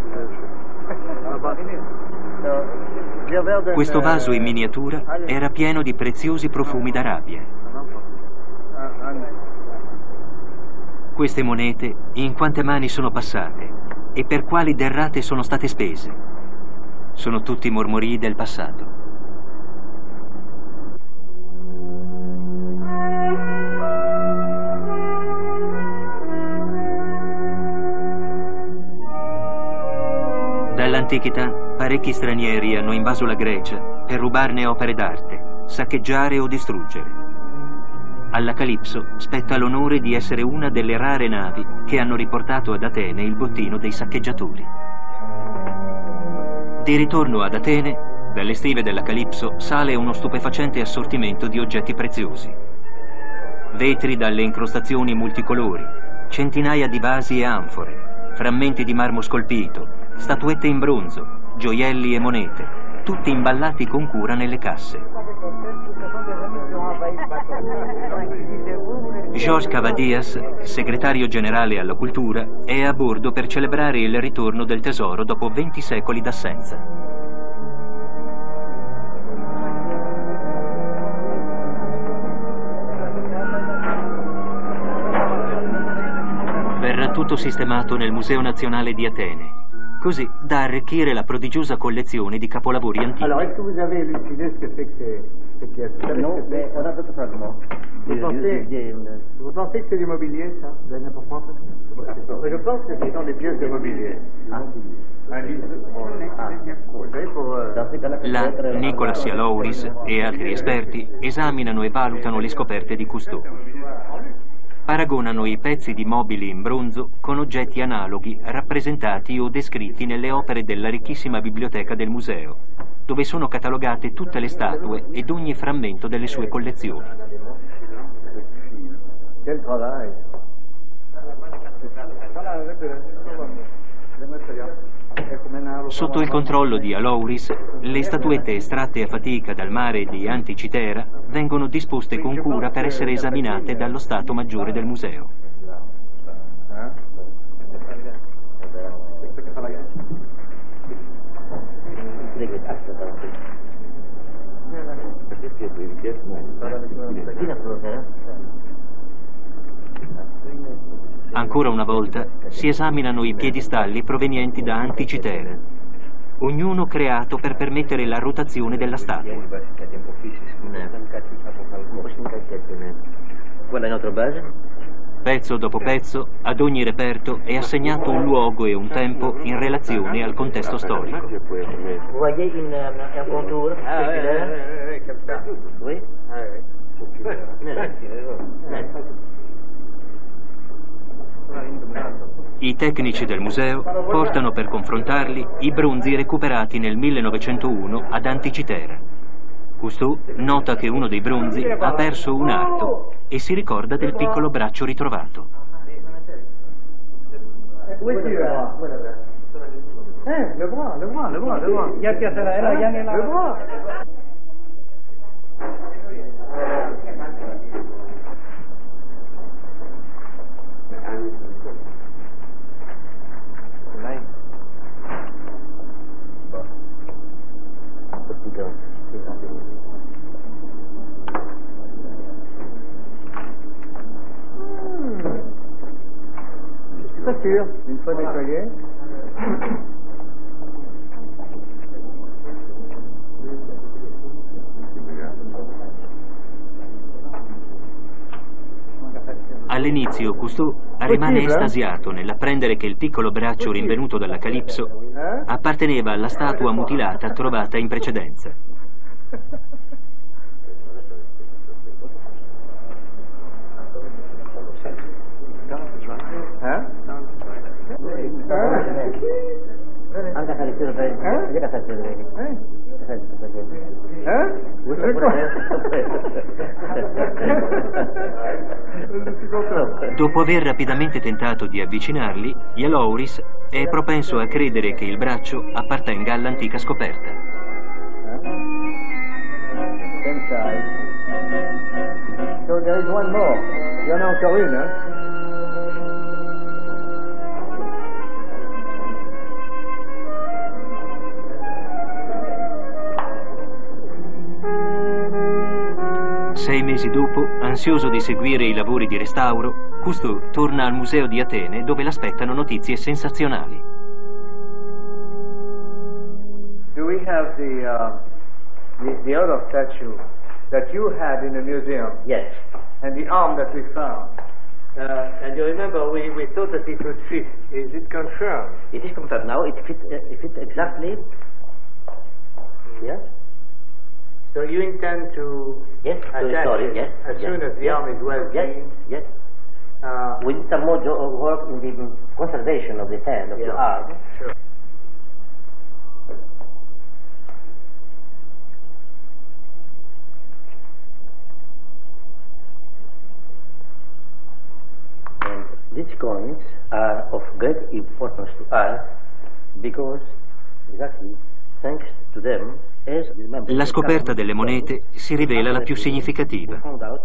Speaker 1: Questo vaso in miniatura era pieno di preziosi profumi d'Arabia. Queste monete in quante mani sono passate e per quali derrate sono state spese? Sono tutti mormorii del passato. Dall'antichità, parecchi stranieri hanno invaso la Grecia per rubarne opere d'arte, saccheggiare o distruggere. Alla Calipso spetta l'onore di essere una delle rare navi che hanno riportato ad Atene il bottino dei saccheggiatori. Di ritorno ad Atene, dalle stive della Calipso sale uno stupefacente assortimento di oggetti preziosi. Vetri dalle incrostazioni multicolori, centinaia di vasi e anfore, frammenti di marmo scolpito, statuette in bronzo, gioielli e monete, tutti imballati con cura nelle casse. Georges Cavadias, segretario generale alla cultura, è a bordo per celebrare il ritorno del tesoro dopo venti secoli d'assenza. Verrà tutto sistemato nel Museo Nazionale di Atene, così da arricchire la prodigiosa collezione di capolavori antichi.
Speaker 5: Alors, est-ce que vous avez élucidé ce que c'est que ces, ces pièces?
Speaker 4: Non, mais on a d'autres fragments.
Speaker 5: Vous pensez, vous pensez que c'est du mobilier, ça? Vous avez n'importe quoi? Je pense que ce sont des pièces de mobilier. Ah. Un livre. Ah.
Speaker 1: Là, Nicolas Sialouris e altri esperti esaminano e valutano le scoperte di Cousteau. Paragonano i pezzi di mobili in bronzo con oggetti analoghi rappresentati o descritti nelle opere della ricchissima biblioteca del museo, dove sono catalogate tutte le statue ed ogni frammento delle sue collezioni. Sotto il controllo di Alouris, le statuette estratte a fatica dal mare di Anticitera vengono disposte con cura per essere esaminate dallo Stato Maggiore del museo. Ancora una volta si esaminano i piedistalli provenienti da Anticitera, ognuno creato per permettere la rotazione della statua. Pezzo dopo pezzo, ad ogni reperto è assegnato un luogo e un tempo in relazione al contesto storico. I tecnici del museo portano per confrontarli i bronzi recuperati nel millenovecentouno ad Anticitera. Cousteau nota che uno dei bronzi ha perso un arto e si ricorda del piccolo braccio ritrovato.
Speaker 5: Eh, le bras, le bras, le bras, le bras. Il y a qu'à faire là, il y a là. Le bras. Pas sûr, une fois nettoyé.
Speaker 1: All'inizio Cousteau rimane estasiato nell'apprendere che il piccolo braccio rinvenuto dalla Calipso apparteneva alla statua mutilata trovata in precedenza. Dopo aver rapidamente tentato di avvicinarli, Ialowris è propenso a credere che il braccio appartenga all'antica scoperta.
Speaker 2: So there is one more. Il y en a encore une, hein?
Speaker 1: Sei mesi dopo, ansioso di seguire i lavori di restauro, Cousteau torna al museo di Atene dove l'aspettano notizie sensazionali.
Speaker 5: Do we have the, uh, the, the other statue that you had in the museum?
Speaker 6: Yes.
Speaker 5: And the arm that we found? Uh, and you remember, we, we thought that it would fit. Is it confirmed?
Speaker 6: It is confirmed now. It fits, uh, it fits exactly. Yes.
Speaker 5: So you intend to
Speaker 6: yes, to
Speaker 5: attach it
Speaker 6: yes,
Speaker 5: as
Speaker 6: yes,
Speaker 5: soon as the
Speaker 6: yes,
Speaker 5: arm is well
Speaker 6: yes,
Speaker 5: cleaned?
Speaker 6: Yes.
Speaker 5: Uh,
Speaker 6: we did some more work in the conservation of the hand, of
Speaker 5: yeah,
Speaker 6: the arm.
Speaker 5: Sure.
Speaker 6: And these coins are of great importance to us because, exactly, thanks to them,
Speaker 1: la scoperta delle monete si rivela la più significativa.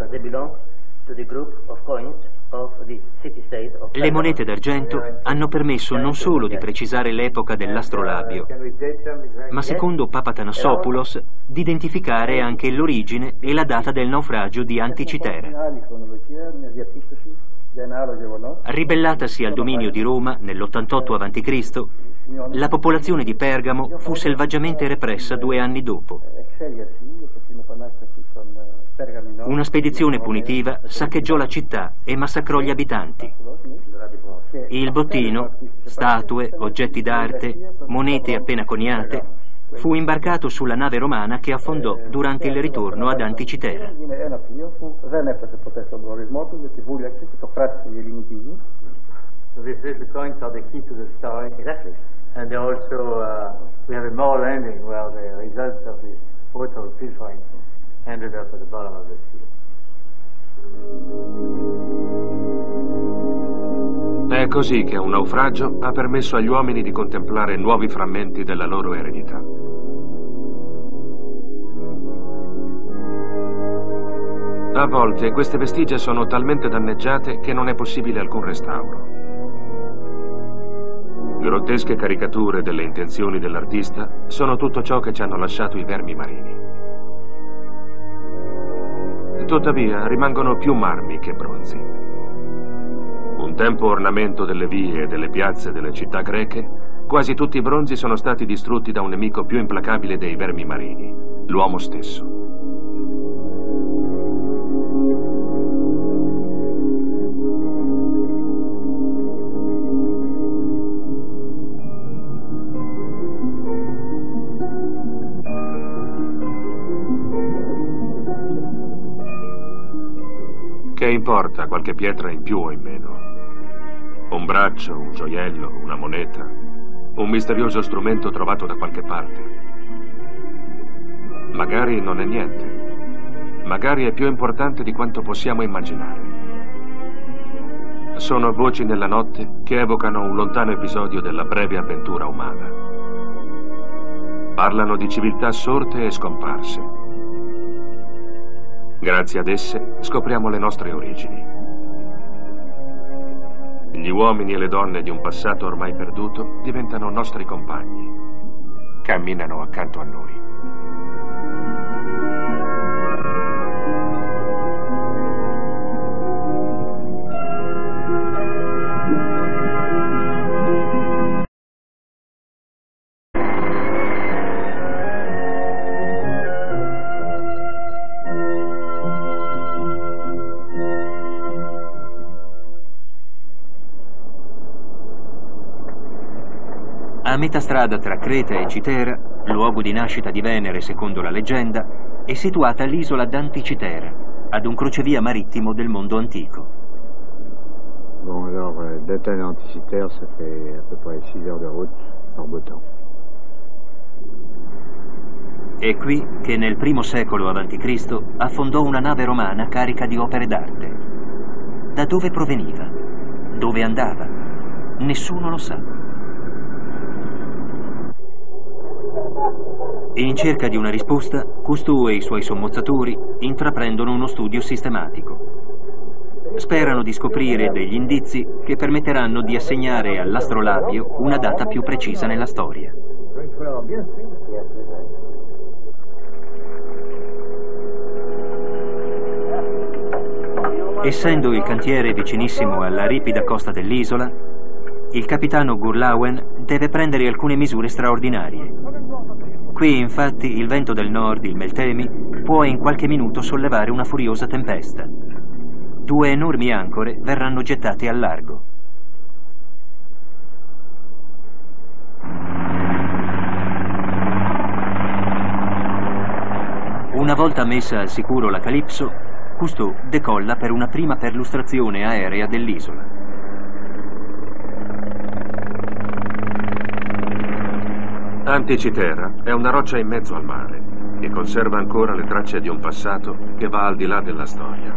Speaker 1: Le monete d'argento hanno permesso non solo di precisare l'epoca dell'astrolabio, ma secondo Papa Thanassopoulos di identificare anche l'origine e la data del naufragio di Anticitera. Ribellatasi al dominio di Roma nell'ottantotto avanti Cristo, la popolazione di Pergamo fu selvaggiamente repressa due anni dopo. Una spedizione punitiva saccheggiò la città e massacrò gli abitanti. Il bottino, statue, oggetti d'arte, monete appena coniate, fu imbarcato sulla nave romana che affondò durante il ritorno ad Anticitera.
Speaker 5: So these little coins are the key to the story.
Speaker 6: Exactly.
Speaker 5: And also, uh, we have a moral ending where the results of this portal pilfering ended up at the bottom of the sea.
Speaker 3: È così che un naufragio ha permesso agli uomini di contemplare nuovi frammenti della loro eredità. A volte queste vestigia sono talmente danneggiate che non è possibile alcun restauro. Grottesche caricature delle intenzioni dell'artista sono tutto ciò che ci hanno lasciato i vermi marini. Tuttavia rimangono più marmi che bronzi. Un tempo ornamento delle vie e delle piazze delle città greche, quasi tutti i bronzi sono stati distrutti da un nemico più implacabile dei vermi marini, l'uomo stesso. Che importa qualche pietra in più o in meno? Un braccio, un gioiello, una moneta, un misterioso strumento trovato da qualche parte. Magari non è niente. Magari è più importante di quanto possiamo immaginare. Sono voci nella notte che evocano un lontano episodio della breve avventura umana. Parlano di civiltà sorte e scomparse. Grazie ad esse scopriamo le nostre origini. Gli uomini e le donne di un passato ormai perduto diventano nostri compagni. Camminano accanto a noi.
Speaker 1: metà strada tra Creta e Citera, luogo di nascita di Venere secondo la leggenda, è situata l'isola d'Anticitera, ad un crocevia marittimo del mondo antico.
Speaker 7: Bon, alors, d'Athènes à Anticitère, ça fait à peu près six heures de route, en beau temps.
Speaker 1: È qui che nel primo secolo avanti Cristo affondò una nave romana carica di opere d'arte. Da dove proveniva? Dove andava? Nessuno lo sa. In cerca di una risposta, Cousteau e i suoi sommozzatori intraprendono uno studio sistematico. Sperano di scoprire degli indizi che permetteranno di assegnare all'astrolabio una data più precisa nella storia. Essendo il cantiere vicinissimo alla ripida costa dell'isola, il capitano Gurlauen deve prendere alcune misure straordinarie. Qui, infatti, il vento del nord, il Meltemi, può in qualche minuto sollevare una furiosa tempesta. Due enormi ancore verranno gettate al largo. Una volta messa al sicuro la Calypso, Cousteau decolla per una prima perlustrazione aerea dell'isola.
Speaker 3: Anticitera è una roccia in mezzo al mare che conserva ancora le tracce di un passato che va al di là della storia.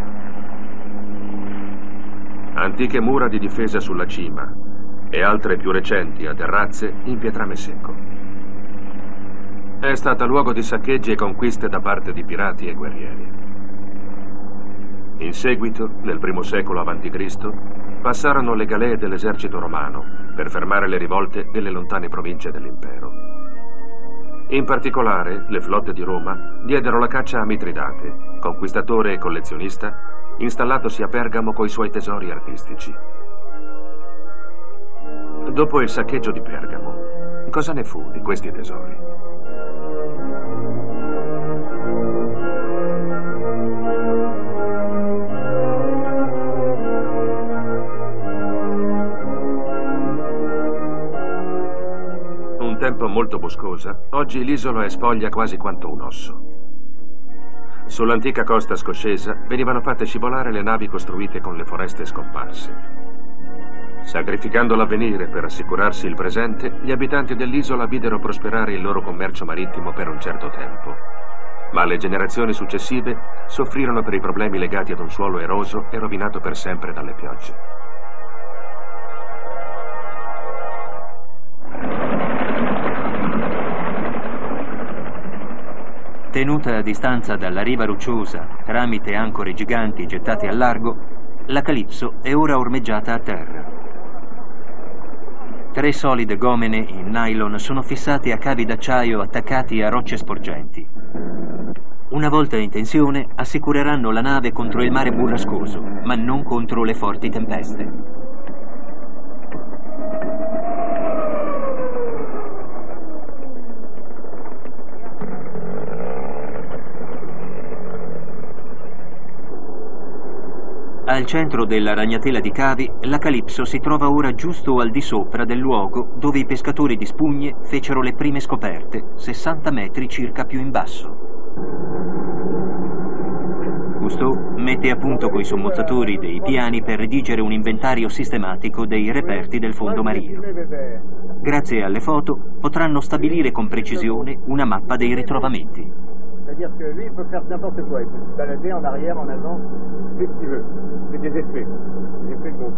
Speaker 3: Antiche mura di difesa sulla cima e altre più recenti a terrazze in pietrame secco. È stata luogo di saccheggi e conquiste da parte di pirati e guerrieri. In seguito, nel primo secolo avanti Cristo, passarono le galee dell'esercito romano per fermare le rivolte nelle lontane province dell'impero. In particolare, le flotte di Roma diedero la caccia a Mitridate, conquistatore e collezionista, installatosi a Pergamo coi suoi tesori artistici. Dopo il saccheggio di Pergamo, cosa ne fu di questi tesori? Tempo molto boscosa, oggi l'isola è spoglia quasi quanto un osso. Sull'antica costa scoscesa venivano fatte scivolare le navi costruite con le foreste scomparse. Sacrificando l'avvenire per assicurarsi il presente, gli abitanti dell'isola videro prosperare il loro commercio marittimo per un certo tempo. Ma le generazioni successive soffrirono per i problemi legati ad un suolo eroso e rovinato per sempre dalle piogge.
Speaker 1: Tenuta a distanza dalla riva rocciosa tramite ancore giganti gettate al largo, la Calypso è ora ormeggiata a terra. Tre solide gomene in nylon sono fissate a cavi d'acciaio attaccati a rocce sporgenti. Una volta in tensione assicureranno la nave contro il mare burrascoso, ma non contro le forti tempeste. Al centro della ragnatela di cavi, la Calypso si trova ora giusto al di sopra del luogo dove i pescatori di spugne fecero le prime scoperte, sessanta metri circa più in basso. Cousteau mette a punto coi sommozzatori dei piani per redigere un inventario sistematico dei reperti del fondo marino. Grazie alle foto potranno stabilire con precisione una mappa dei ritrovamenti.
Speaker 5: C'est-à-dire que lui, il peut faire n'importe quoi. Il peut se balader en arrière, en avant, c'est ce qu'il veut. C'est des effets. Des effets de groupe.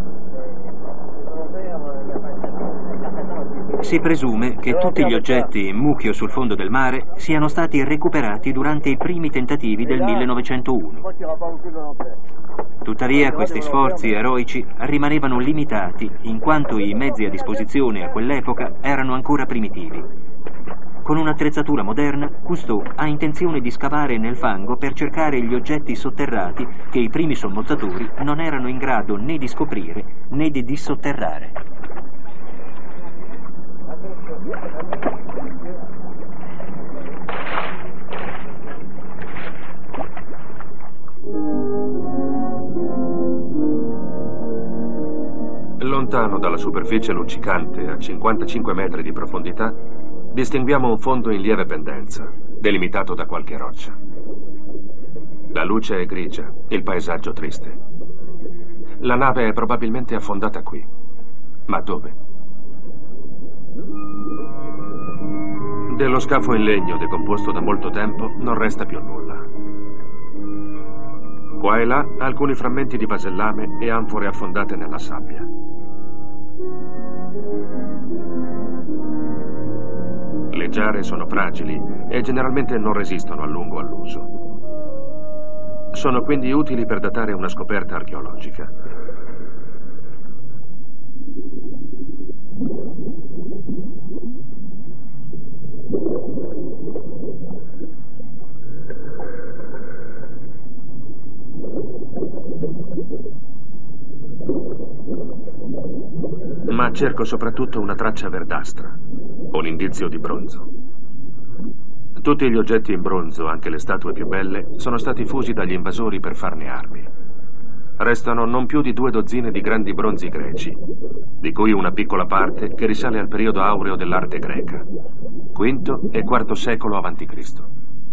Speaker 1: Si presume che tutti gli oggetti in mucchio sul fondo del mare siano stati recuperati durante i primi tentativi del millenovecentouno. Tuttavia questi sforzi eroici rimanevano limitati in quanto i mezzi a disposizione a quell'epoca erano ancora primitivi. Con un'attrezzatura moderna, Cousteau ha intenzione di scavare nel fango per cercare gli oggetti sotterrati che i primi sommozzatori non erano in grado né di scoprire né di dissotterrare.
Speaker 3: lontano dalla superficie luccicante, a cinquantacinque metri di profondità, distinguiamo un fondo in lieve pendenza, delimitato da qualche roccia. La luce è grigia, il paesaggio triste. La nave è probabilmente affondata qui. Ma dove? Dello scafo in legno decomposto da molto tempo non resta più nulla. Qua e là alcuni frammenti di vasellame e anfore affondate nella sabbia. Le giare sono fragili e generalmente non resistono a lungo all'uso. Sono quindi utili per datare una scoperta archeologica. Ma cerco soprattutto una traccia verdastra, un indizio di bronzo. Tutti gli oggetti in bronzo, anche le statue più belle, sono stati fusi dagli invasori per farne armi. Restano non più di due dozzine di grandi bronzi greci, di cui una piccola parte che risale al periodo aureo dell'arte greca, quinto e quarto secolo avanti Cristo.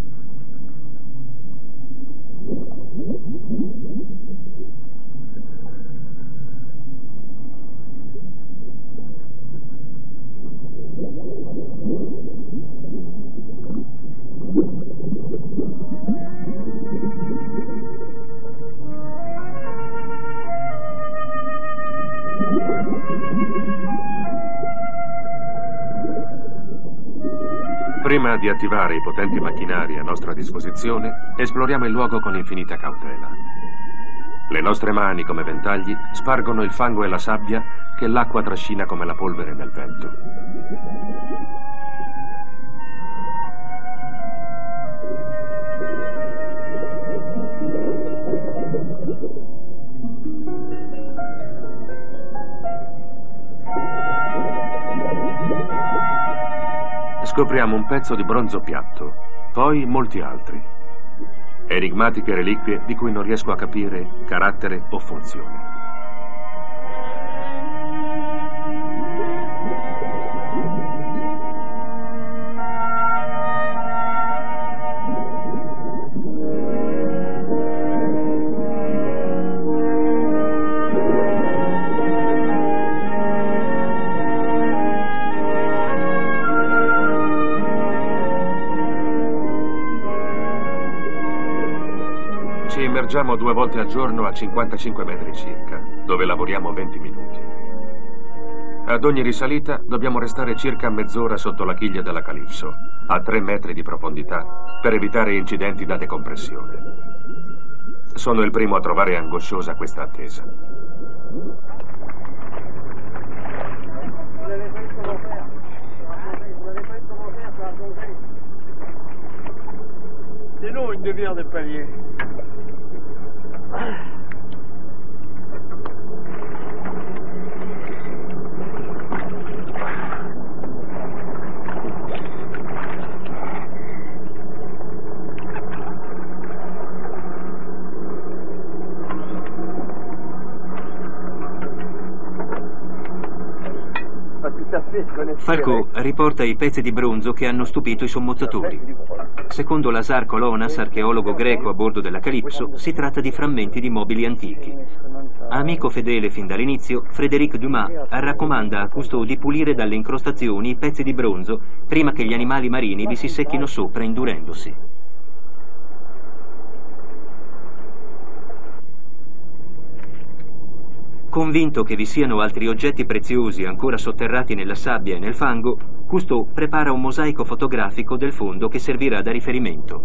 Speaker 3: Prima di attivare i potenti macchinari a nostra disposizione, esploriamo il luogo con infinita cautela. Le nostre mani, come ventagli, spargono il fango e la sabbia che l'acqua trascina come la polvere nel vento. Scopriamo un pezzo di bronzo piatto, poi molti altri. Enigmatiche reliquie di cui non riesco a capire carattere o funzione. Immergiamo due volte al giorno a cinquantacinque metri circa, dove lavoriamo venti minuti. Ad ogni risalita dobbiamo restare circa mezz'ora sotto la chiglia della Calipso, a tre metri di profondità, per evitare incidenti da decompressione. Sono il primo a trovare angosciosa questa attesa.
Speaker 2: Sinon, une demi-heure de palier.
Speaker 1: Falco riporta i pezzi di bronzo che hanno stupito i sommozzatori. Secondo Lazar Kolonas, archeologo greco a bordo della Calipso, si tratta di frammenti di mobili antichi. Amico fedele fin dall'inizio, Frédéric Dumas raccomanda a Cousteau di pulire dalle incrostazioni i pezzi di bronzo prima che gli animali marini vi si secchino sopra indurendosi. Convinto che vi siano altri oggetti preziosi ancora sotterrati nella sabbia e nel fango, Cousteau prepara un mosaico fotografico del fondo che servirà da riferimento.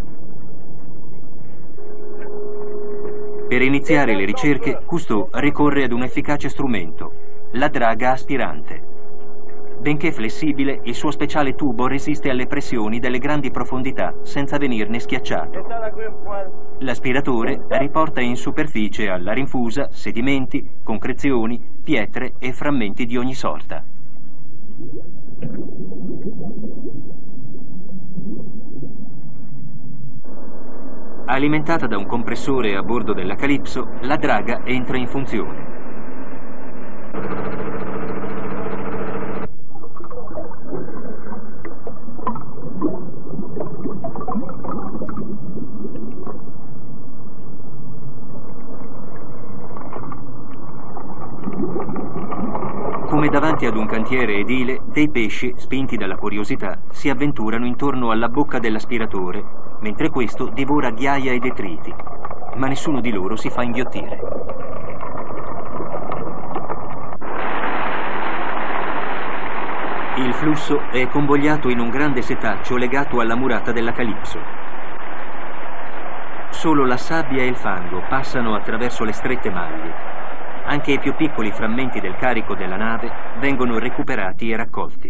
Speaker 1: Per iniziare le ricerche, Cousteau ricorre ad un efficace strumento, la draga aspirante. Benché flessibile, il suo speciale tubo resiste alle pressioni delle grandi profondità senza venirne schiacciato. L'aspiratore riporta in superficie alla rinfusa sedimenti, concrezioni, pietre e frammenti di ogni sorta. Alimentata da un compressore a bordo della Calipso, la draga entra in funzione. Come davanti ad un cantiere edile, dei pesci, spinti dalla curiosità, si avventurano intorno alla bocca dell'aspiratore, mentre questo divora ghiaia e detriti, ma nessuno di loro si fa inghiottire. Il flusso è convogliato in un grande setaccio legato alla murata della Calipso. Solo la sabbia e il fango passano attraverso le strette maglie. Anche i più piccoli frammenti del carico della nave vengono recuperati e raccolti.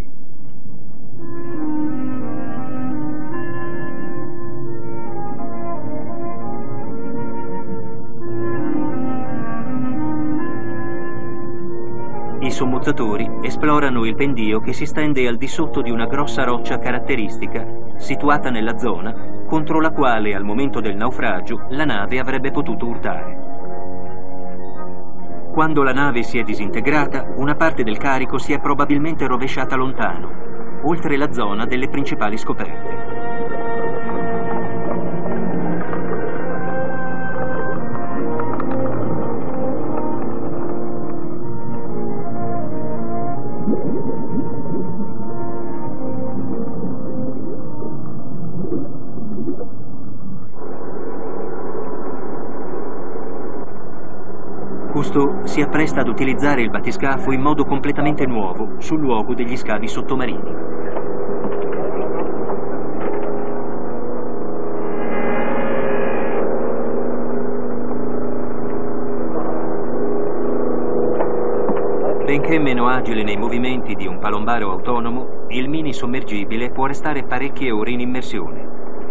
Speaker 1: I sommozzatori esplorano il pendio che si stende al di sotto di una grossa roccia caratteristica situata nella zona contro la quale al momento del naufragio la nave avrebbe potuto urtare. Quando la nave si è disintegrata, una parte del carico si è probabilmente rovesciata lontano, oltre la zona delle principali scoperte. Cousteau si appresta ad utilizzare il battiscafo in modo completamente nuovo sul luogo degli scavi sottomarini. Benché meno agile nei movimenti di un palombaro autonomo, il mini sommergibile può restare parecchie ore in immersione.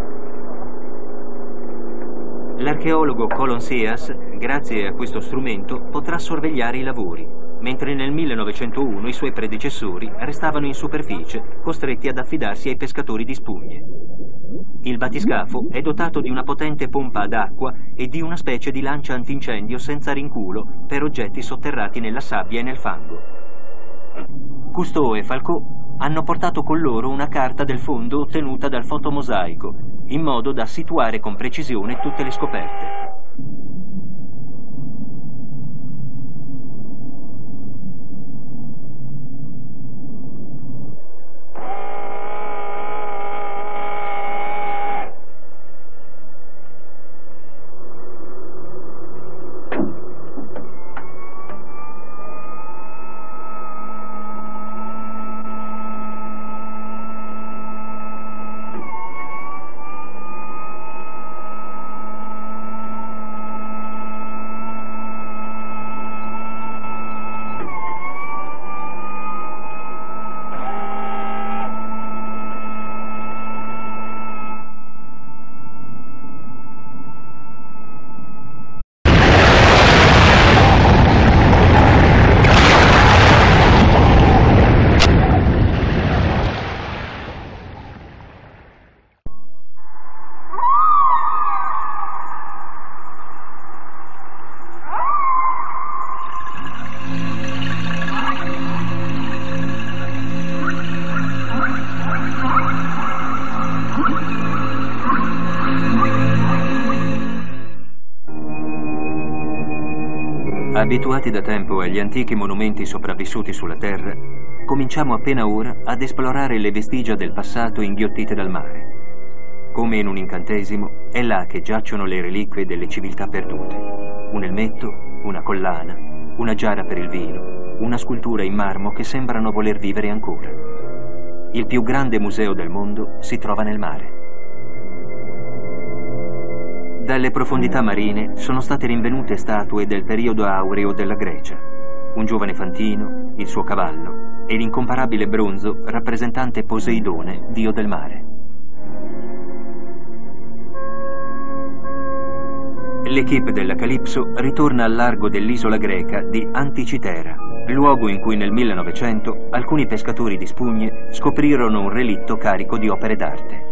Speaker 1: L'archeologo Colin Seas, grazie a questo strumento, potrà sorvegliare i lavori, mentre nel millenovecentouno i suoi predecessori restavano in superficie, costretti ad affidarsi ai pescatori di spugne. Il battiscafo è dotato di una potente pompa ad acqua e di una specie di lancia antincendio senza rinculo per oggetti sotterrati nella sabbia e nel fango. Cousteau e Falcot hanno portato con loro una carta del fondo ottenuta dal fotomosaico, in modo da situare con precisione tutte le scoperte. Abituati da tempo agli antichi monumenti sopravvissuti sulla Terra, cominciamo appena ora ad esplorare le vestigia del passato inghiottite dal mare. Come in un incantesimo, è là che giacciono le reliquie delle civiltà perdute. Un elmetto, una collana, una giara per il vino, una scultura in marmo che sembrano voler vivere ancora. Il più grande museo del mondo si trova nel mare. Dalle profondità marine sono state rinvenute statue del periodo aureo della Grecia, un giovane fantino, il suo cavallo e l'incomparabile bronzo rappresentante Poseidone, dio del mare. L'equipe della Calipso ritorna al largo dell'isola greca di Anticitera, luogo in cui nel millenovecento alcuni pescatori di spugne scoprirono un relitto carico di opere d'arte.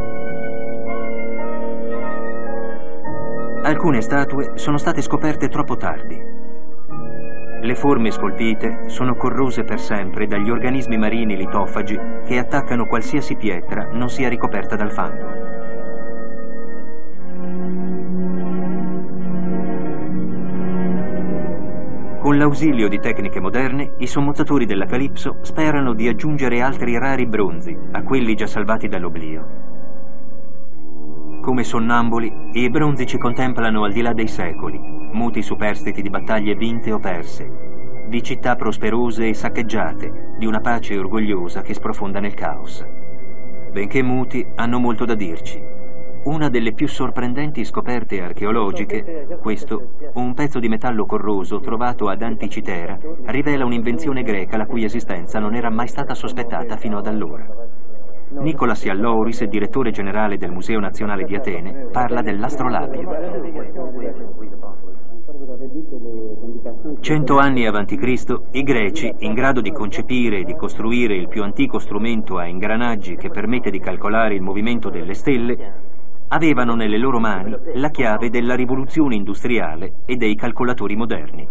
Speaker 1: Alcune statue sono state scoperte troppo tardi. Le forme scolpite sono corrose per sempre dagli organismi marini litofagi che attaccano qualsiasi pietra non sia ricoperta dal fango. Con Con l'ausilio di tecniche moderne, i sommozzatori della Calypso sperano di aggiungere altri rari bronzi a quelli già salvati dall'oblio. Come sonnambuli, i bronzi ci contemplano al di là dei secoli, muti superstiti di battaglie vinte o perse, di città prosperose e saccheggiate, di una pace orgogliosa che sprofonda nel caos. Benché muti, hanno molto da dirci. Una delle più sorprendenti scoperte archeologiche, questo, un pezzo di metallo corroso trovato ad Anticitera, rivela un'invenzione greca la cui esistenza non era mai stata sospettata fino ad allora. Nicolas Iallouris, direttore generale del Museo Nazionale di Atene, parla dell'astrolabio. Cento anni avanti Cristo, i greci, in grado di concepire e di costruire il più antico strumento a ingranaggi che permette di calcolare il movimento delle stelle, avevano nelle loro mani la chiave della rivoluzione industriale e dei calcolatori moderni.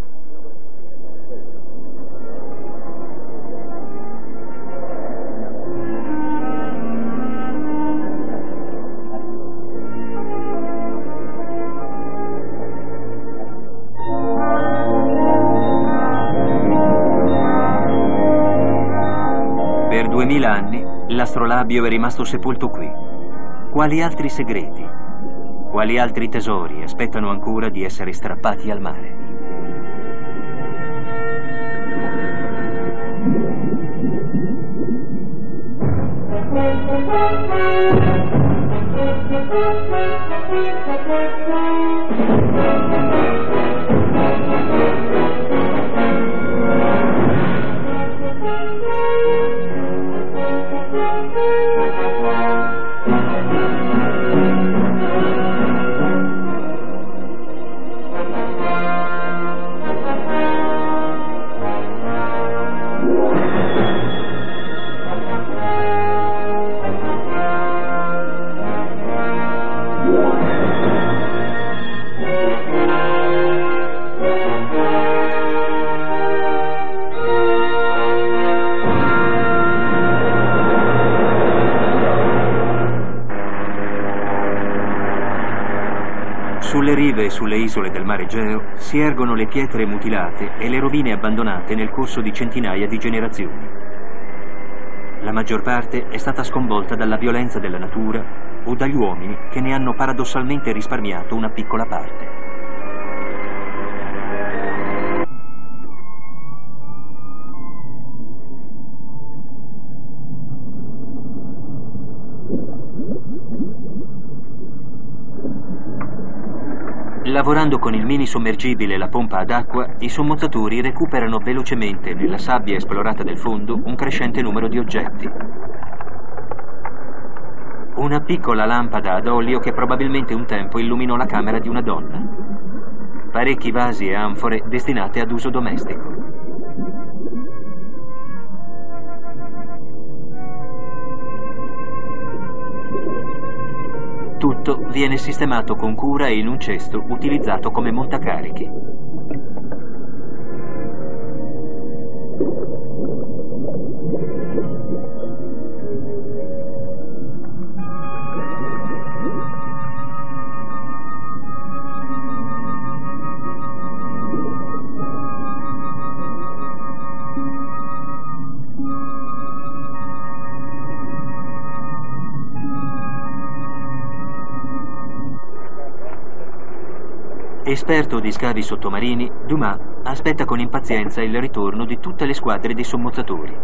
Speaker 1: Per duemila anni l'astrolabio è rimasto sepolto qui. Quali altri segreti, quali altri tesori aspettano ancora di essere strappati al mare? Sulle rive e sulle isole del mare Egeo si ergono le pietre mutilate e le rovine abbandonate nel corso di centinaia di generazioni. La maggior parte è stata sconvolta dalla violenza della natura o dagli uomini che ne hanno paradossalmente risparmiato una piccola parte. Lavorando con il mini sommergibile e la pompa ad acqua, i sommozzatori recuperano velocemente nella sabbia esplorata del fondo un crescente numero di oggetti. Una piccola lampada ad olio che probabilmente un tempo illuminò la camera di una donna. Parecchi vasi e anfore destinate ad uso domestico. Tutto viene sistemato con cura in un cesto utilizzato come montacarichi. Esperto di scavi sottomarini, Dumas aspetta con impazienza il ritorno di tutte le squadre dei sommozzatori.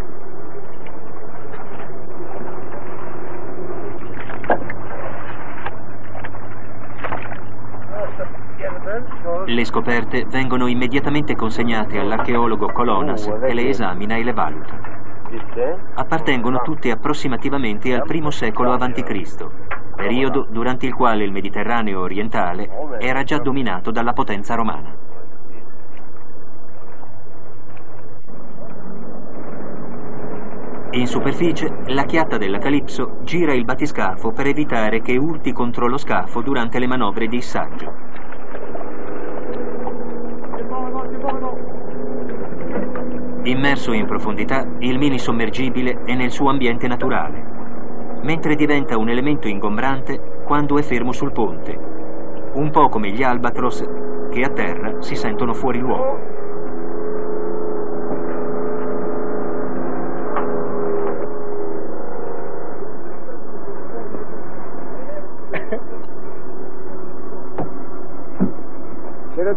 Speaker 1: Le scoperte vengono immediatamente consegnate all'archeologo Colonas che le esamina e le valuta. Appartengono tutte approssimativamente al primo secolo avanti Cristo, periodo durante il quale il Mediterraneo orientale era già dominato dalla potenza romana. In superficie, la chiatta della Calypso gira il battiscafo per evitare che urti contro lo scafo durante le manovre di issaggio. Immerso in profondità, il mini sommergibile è nel suo ambiente naturale, mentre diventa un elemento ingombrante quando è fermo sul ponte, un po' come gli albatros che a terra si sentono fuori luogo.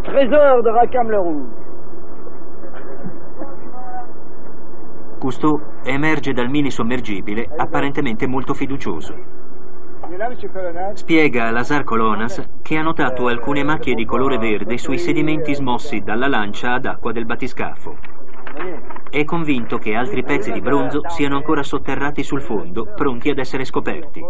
Speaker 2: trésor de Rackham-le-Rouge.
Speaker 1: Cousteau emerge dal mini sommergibile apparentemente molto fiducioso. Spiega a Lazar Colonas che ha notato alcune macchie di colore verde sui sedimenti smossi dalla lancia ad acqua del batiscafo. È convinto che altri pezzi di bronzo siano ancora sotterrati sul fondo, pronti ad essere scoperti.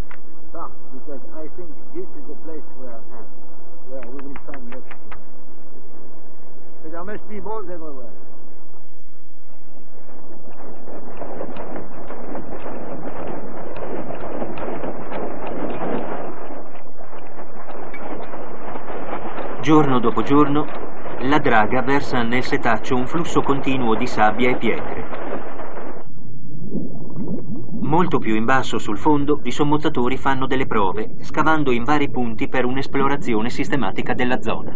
Speaker 1: Giorno dopo giorno, la draga versa nel setaccio un flusso continuo di sabbia e pietre. Molto più in basso sul fondo, i sommozzatori fanno delle prove, scavando in vari punti per un'esplorazione sistematica della zona.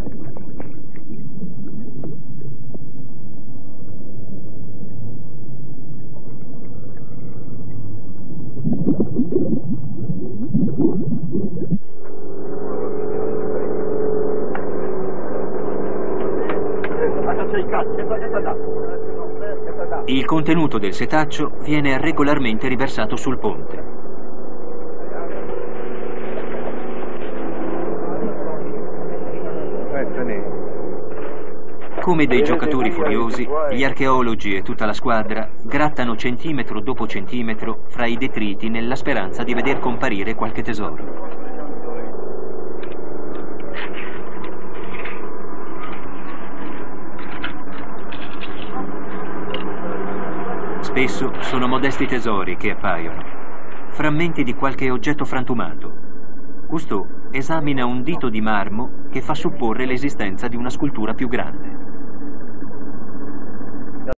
Speaker 1: Il contenuto del setaccio viene regolarmente riversato sul ponte. Come dei giocatori furiosi, gli archeologi e tutta la squadra grattano centimetro dopo centimetro fra i detriti nella speranza di veder comparire qualche tesoro. Spesso sono modesti tesori che appaiono, frammenti di qualche oggetto frantumato. Cousteau esamina un dito di marmo che fa supporre l'esistenza di una scultura più grande.